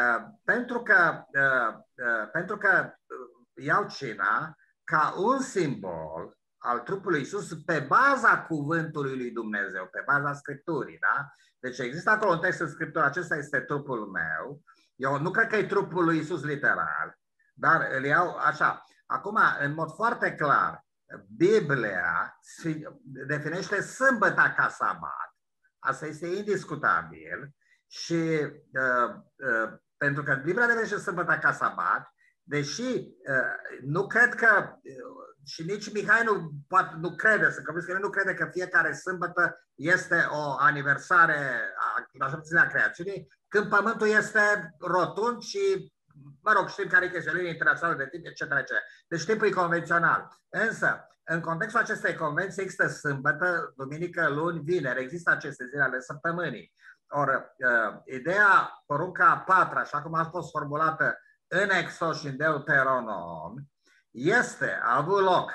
Pentru că iau cina ca un simbol al trupului Iisus pe baza cuvântului lui Dumnezeu, pe baza Scripturii, da? Deci există acolo un text în Scriptură, acesta este trupul meu. Eu nu cred că e trupul lui Iisus literal, dar îl iau așa. Acum, în mod foarte clar, Biblia definește sâmbăta ca sabat. Asta este indiscutabil și pentru că Biblia definește sâmbăta ca sabat, deși nu cred că și nici Mihai nu crede, să convins că el nu crede că fiecare sâmbătă este o aniversare a creațiunii, când pământul este rotund și, mă rog, știm care e chestiunile internaționale de timp, etc. Deci timpul e convențional. Însă, în contextul acestei convenții există sâmbătă, duminică, luni, vineri, există aceste zile ale săptămânii. Ori, ideea, porunca a patra, așa cum a fost formulată în Exod și în Deuteronom, a avut loc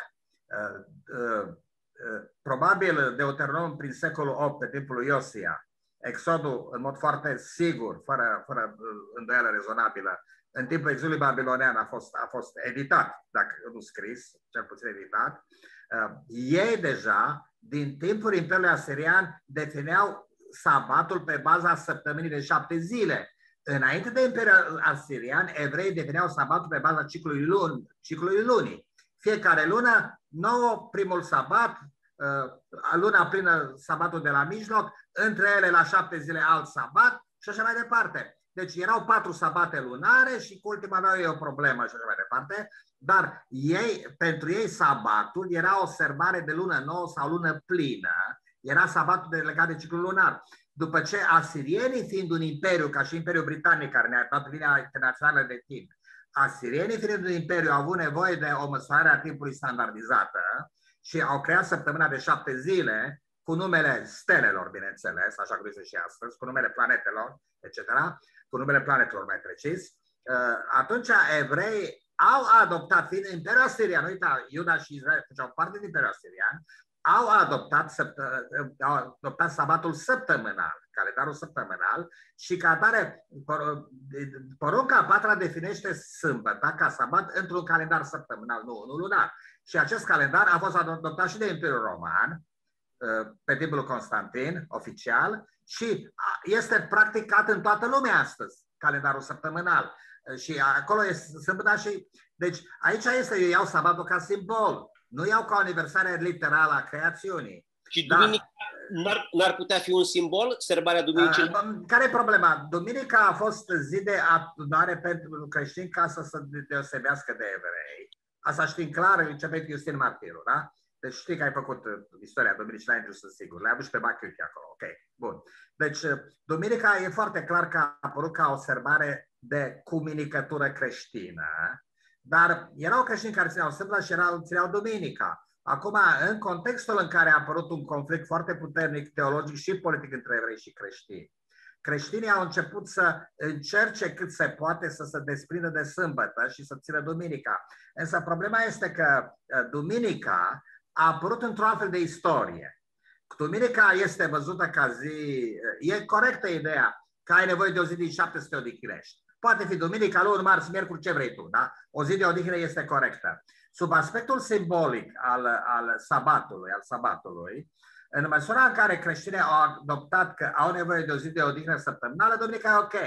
probabil Deuteronom prin secolul 8, pe timpul lui Iosia, Exodul în mod foarte sigur, fără îndoială rezonabilă, în timpul exilului babilonian a fost editat, dacă nu scris, cel puțin editat. Ei deja, din timpul Imperiului Asirian, defineau sabatul pe baza săptămânii de 7 zile. Înainte de Imperiul Asirian, evreii defineau sabatul pe baza ciclului lunii. Fiecare lună, nouă, primul sabat, luna plină, sabatul de la mijloc, între ele la 7 zile alt sabat și așa mai departe. Deci erau 4 sabate lunare și cu ultima aveau ei o problemă și așa mai departe, dar pentru ei sabatul era o sărbare de lună nouă sau lună plină, era sabatul legat de ciclul lunar. După ce asirienii, fiind un imperiu, ca și Imperiul Britanic, care ne-a dat linia internațională de timp, asirienii, fiind un imperiu, au avut nevoie de o măsoară a timpului standardizată și au creat săptămâna de 7 zile cu numele stelelor, bineînțeles, așa cum este și astăzi, cu numele planetelor, etc., cu numele planetelor, mai precis. Atunci evrei au adoptat, fiind Imperiul Asirian, uita, Iuda și Israel făceau parte din Imperiul Asirian, au adoptat sabatul săptămânal, calendarul săptămânal, și ca atare porunca a patra definește sâmbăta ca sabat într-un calendar săptămânal, nu lunar. Și acest calendar a fost adoptat și de Imperiul Roman pe timpul Constantin, oficial, și este practicat în toată lumea astăzi, calendarul săptămânal. Și acolo este sâmbăta și... Deci aici este, eu iau sabatul ca simbol, nu iau ca o aniversare literală a creațiunii. Și duminica n-ar putea fi un simbol, sărbarea duminicii? Care e problema? Duminica a fost zi de adunare pentru creștini ca să se deosebească de evrei. Asta știm clar, începe cu Iustin Martirul, da? Deci știi că ai făcut istoria Duminicii la Andrew, sunt sigur. Le-ai avut și pe Bachiuchi acolo. Ok, bun. Deci Duminica e foarte clar că a apărut ca o sărbare de comunicătură creștină, dar erau creștini care țineau sâmbătă și țineau Duminica. Acum, în contextul în care a apărut un conflict foarte puternic teologic și politic între evrei și creștini, creștinii au început să încerce cât se poate să se desprindă de sâmbătă și să țină Duminica. Însă problema este că Duminica a apărut într-o altfel de istorie. Duminica este văzută ca zi, e corectă ideea că ai nevoie de o zi din 7 să te odihnești. Poate fi duminica, luni, marți, miercuri, ce vrei tu, da? O zi de odihnă este corectă. Sub aspectul simbolic al sabatului, în măsura în care creștinii au adoptat că au nevoie de o zi de odihnă săptămânală, duminica e ok.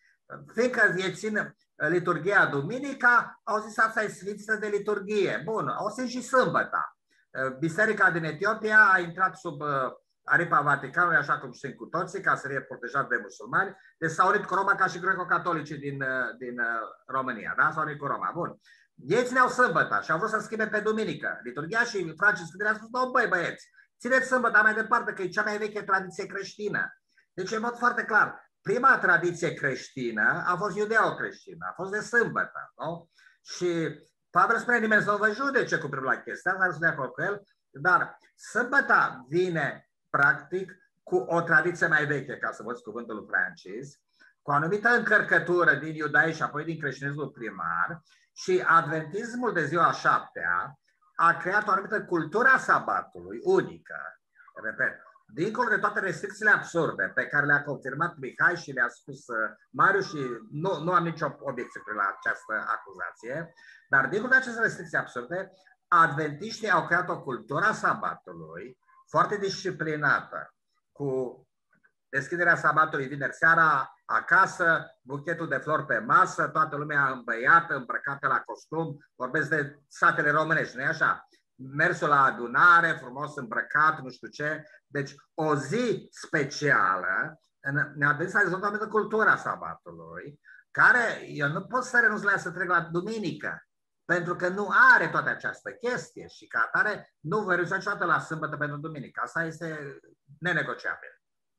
Fiindcă ei țin liturghia duminica, au zis asta e sfințită de liturghie. Bun, o țin și sâmbăta. Biserica din Etiopia a intrat sub aripa Vaticanului, așa cum știm cu toții, ca să fie protejat de musulmani. Deci s-au unit cu Roma ca și greco-catolicii din România, da? S-au unit cu Roma. Bun. Ei țineau sâmbăta și au vrut să schimbe pe duminică liturghia și francii scrierea a spus, nu, băi, băieți, țineți sâmbăta mai departe, că e cea mai veche tradiție creștină. Deci, în mod foarte clar, prima tradiție creștină a fost iudeo-creștină, a fost de sâmbătă, nu? Și Pavel spune, nimeni să nu vă judece cu privire la chestia asta, sunt de acord cu el, dar sâmbăta vine, practic, cu o tradiție mai veche, ca să văd cuvântul lui Francis, cu o anumită încărcătură din iudaism și apoi din creștinismul primar, și adventismul de ziua 7-a a creat o anumită cultură a sabatului, unică, repet, dincolo de toate restricțiile absurde pe care le-a confirmat Mihai și le-a spus Marius și nu am nicio obiecție la această acuzație, dar dincolo de aceste restricții absurde, adventiștii au creat o cultură a sabatului foarte disciplinată, cu deschiderea sabatului vineri seara, acasă, buchetul de flori pe masă, toată lumea îmbăiată, îmbrăcată la costum, vorbesc de satele românești, nu-i așa? Mersul la adunare, frumos îmbrăcat, nu știu ce. Deci o zi specială ne-a venit să dezvoltăm cultura sabatului, care eu nu pot să renunț la ea să trec la duminică, pentru că nu are toată această chestie și ca atare nu voi renunța niciodată la sâmbătă pentru duminică. Asta este nenegociabil.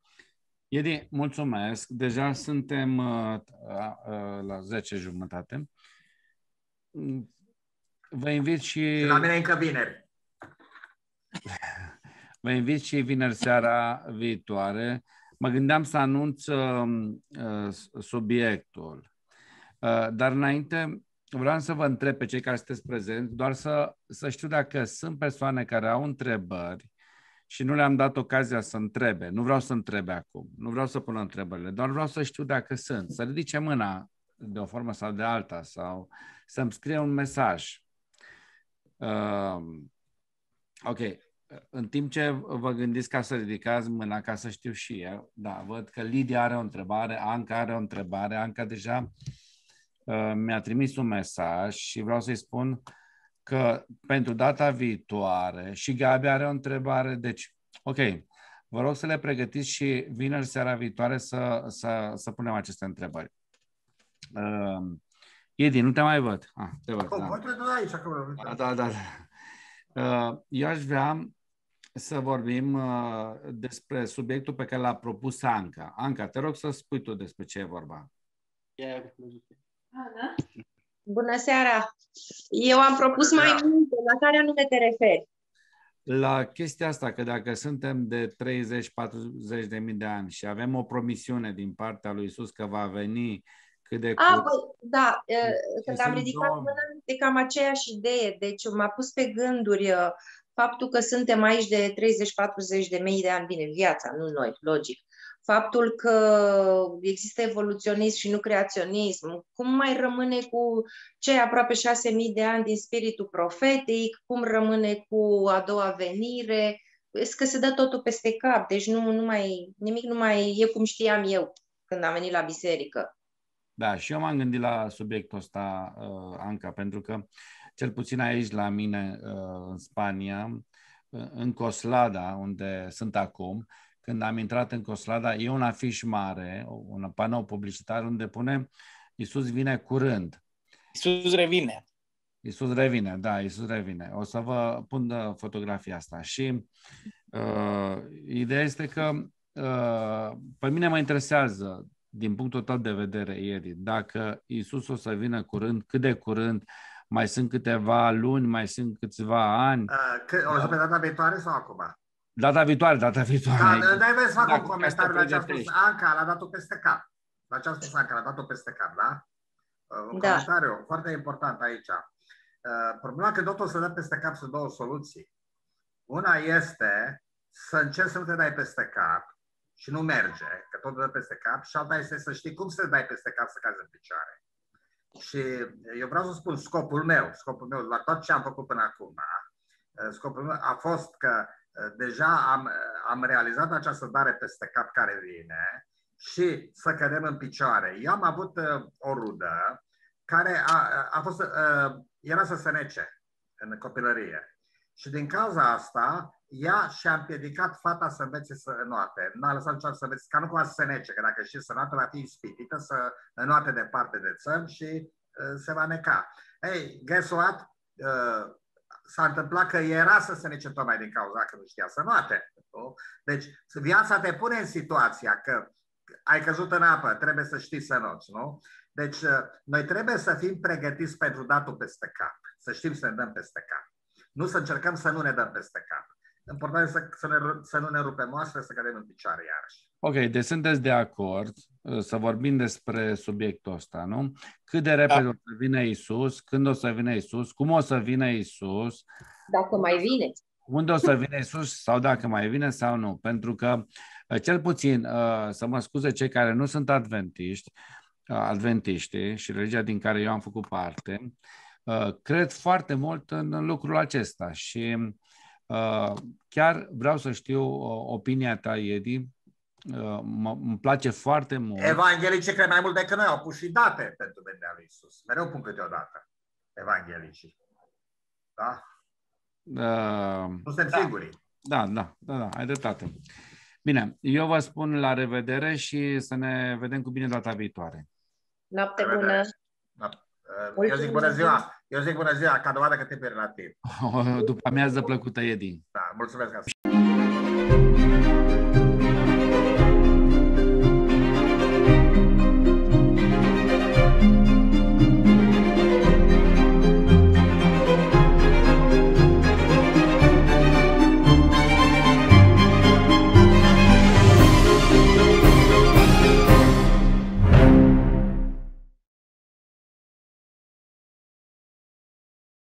Edi, mulțumesc. Deja suntem la 10:30. Vă invit și... La mine încă vineri. Vă invit și vineri seara viitoare. Mă gândeam să anunț subiectul. Dar înainte vreau să vă întreb pe cei care sunteți prezenți, doar să știu dacă sunt persoane care au întrebări și nu le-am dat ocazia să întrebe. Nu vreau să întrebe acum, nu vreau să pun întrebările, doar vreau să știu dacă sunt. Să ridice mâna de o formă sau de alta sau să-mi scrie un mesaj. Ok. În timp ce vă gândiți ca să ridicați mâna, ca să știu și eu, da, văd că Lidia are o întrebare, Anca are o întrebare, Anca deja mi-a trimis un mesaj și vreau să-i spun că pentru data viitoare și Gabi are o întrebare, deci, ok, vă rog să le pregătiți și vineri seara viitoare să punem aceste întrebări. Edi, nu te mai văd. Te văd. Da. Eu aș vrea să vorbim despre subiectul pe care l-a propus Anca. Anca, te rog să spui tu despre ce e vorba. Bună seara! Eu am propus mai multe. La care anume te referi? La chestia asta, că dacă suntem de 30-40 de mii de ani și avem o promisiune din partea lui Iisus că va veni cât de curând... Da, când am ridicat mâna, e cam aceeași idee. Deci m-a pus pe gânduri faptul că suntem aici de 30-40 de mii de ani, bine, viața, nu noi, logic. Faptul că există evoluționism și nu creaționism, cum mai rămâne cu cei aproape 6.000 de ani din spiritul profetic, cum rămâne cu a doua venire, că se dă totul peste cap, deci nimic nu mai e cum știam eu când am venit la biserică. Da, și eu m-am gândit la subiectul ăsta, Anca, pentru că cel puțin aici la mine în Spania, în Coslada, unde sunt acum, când am intrat în Coslada, e un afiș mare, un panou publicitar unde pune Iisus vine curând. Iisus revine. Iisus revine, da, Iisus revine. O să vă pun fotografia asta. Și ideea este că pe mine mă interesează, din punctul tău de vedere, Edi, dacă Iisus o să vină curând, cât de curând, mai sunt câteva luni, mai sunt câțiva ani. O să pe data viitoare sau acum? Data viitoare. Da, dai voi să fac un comentariu la ce a spus Anca, l-a dat-o peste cap. La ce a spus Anca, l-a dat-o peste cap, da? Un comentariu foarte important aici. Problema că totul se dă peste cap sunt două soluții. Una este să încerci să nu te dai peste cap și nu merge, că totul dă peste cap, și alta este să știi cum să te dai peste cap să cazi în picioare. Și eu vreau să spun scopul meu, la tot ce am făcut până acum, scopul meu a fost că deja am realizat această dare peste cap care vine și să cădem în picioare. Eu am avut o rudă care era să se nece în copilărie. Și din cauza asta, ea și-a împiedicat fata să învețe să înoate. Nu a lăsat niciodată să învețe, ca nu cumva să se nece, că dacă știi să înoate, va fi ispitită să înoate departe de țări și se va neca. Hey, guess what? S-a întâmplat că era să se nece tocmai din cauza că nu știa să înoate. Deci, viața te pune în situația că ai căzut în apă, trebuie să știi să înoți, nu? Deci, noi trebuie să fim pregătiți pentru datul peste cap. Să știm să ne dăm peste cap. Nu să încercăm să nu ne dăm peste cap. Important este să nu ne rupem oasele, să cădem în picioare iarăși. Ok, deci sunteți de acord să vorbim despre subiectul ăsta, nu? Cât de repede o să vină Iisus, când o să vină Iisus, cum o să vină Iisus. Dacă mai vine. Unde o să vină Iisus sau dacă mai vine sau nu. Pentru că, cel puțin, să mă scuze cei care nu sunt adventiști și religia din care eu am făcut parte, cred foarte mult în lucrul acesta și chiar vreau să știu opinia ta, Edi. Îmi place foarte mult. Evanghelicii cred mai mult decât noi, au pus și date pentru venirea lui Iisus. Mereu pun câteodată evanghelicii. Da? Nu suntem singuri. Da, ai dreptate. Bine, eu vă spun la revedere și să ne vedem cu bine data viitoare. Noapte bună! Eu zic bună ziua, ca dovadă că te pierd la timp. După amiază plăcută, Edi. Da, mulțumesc.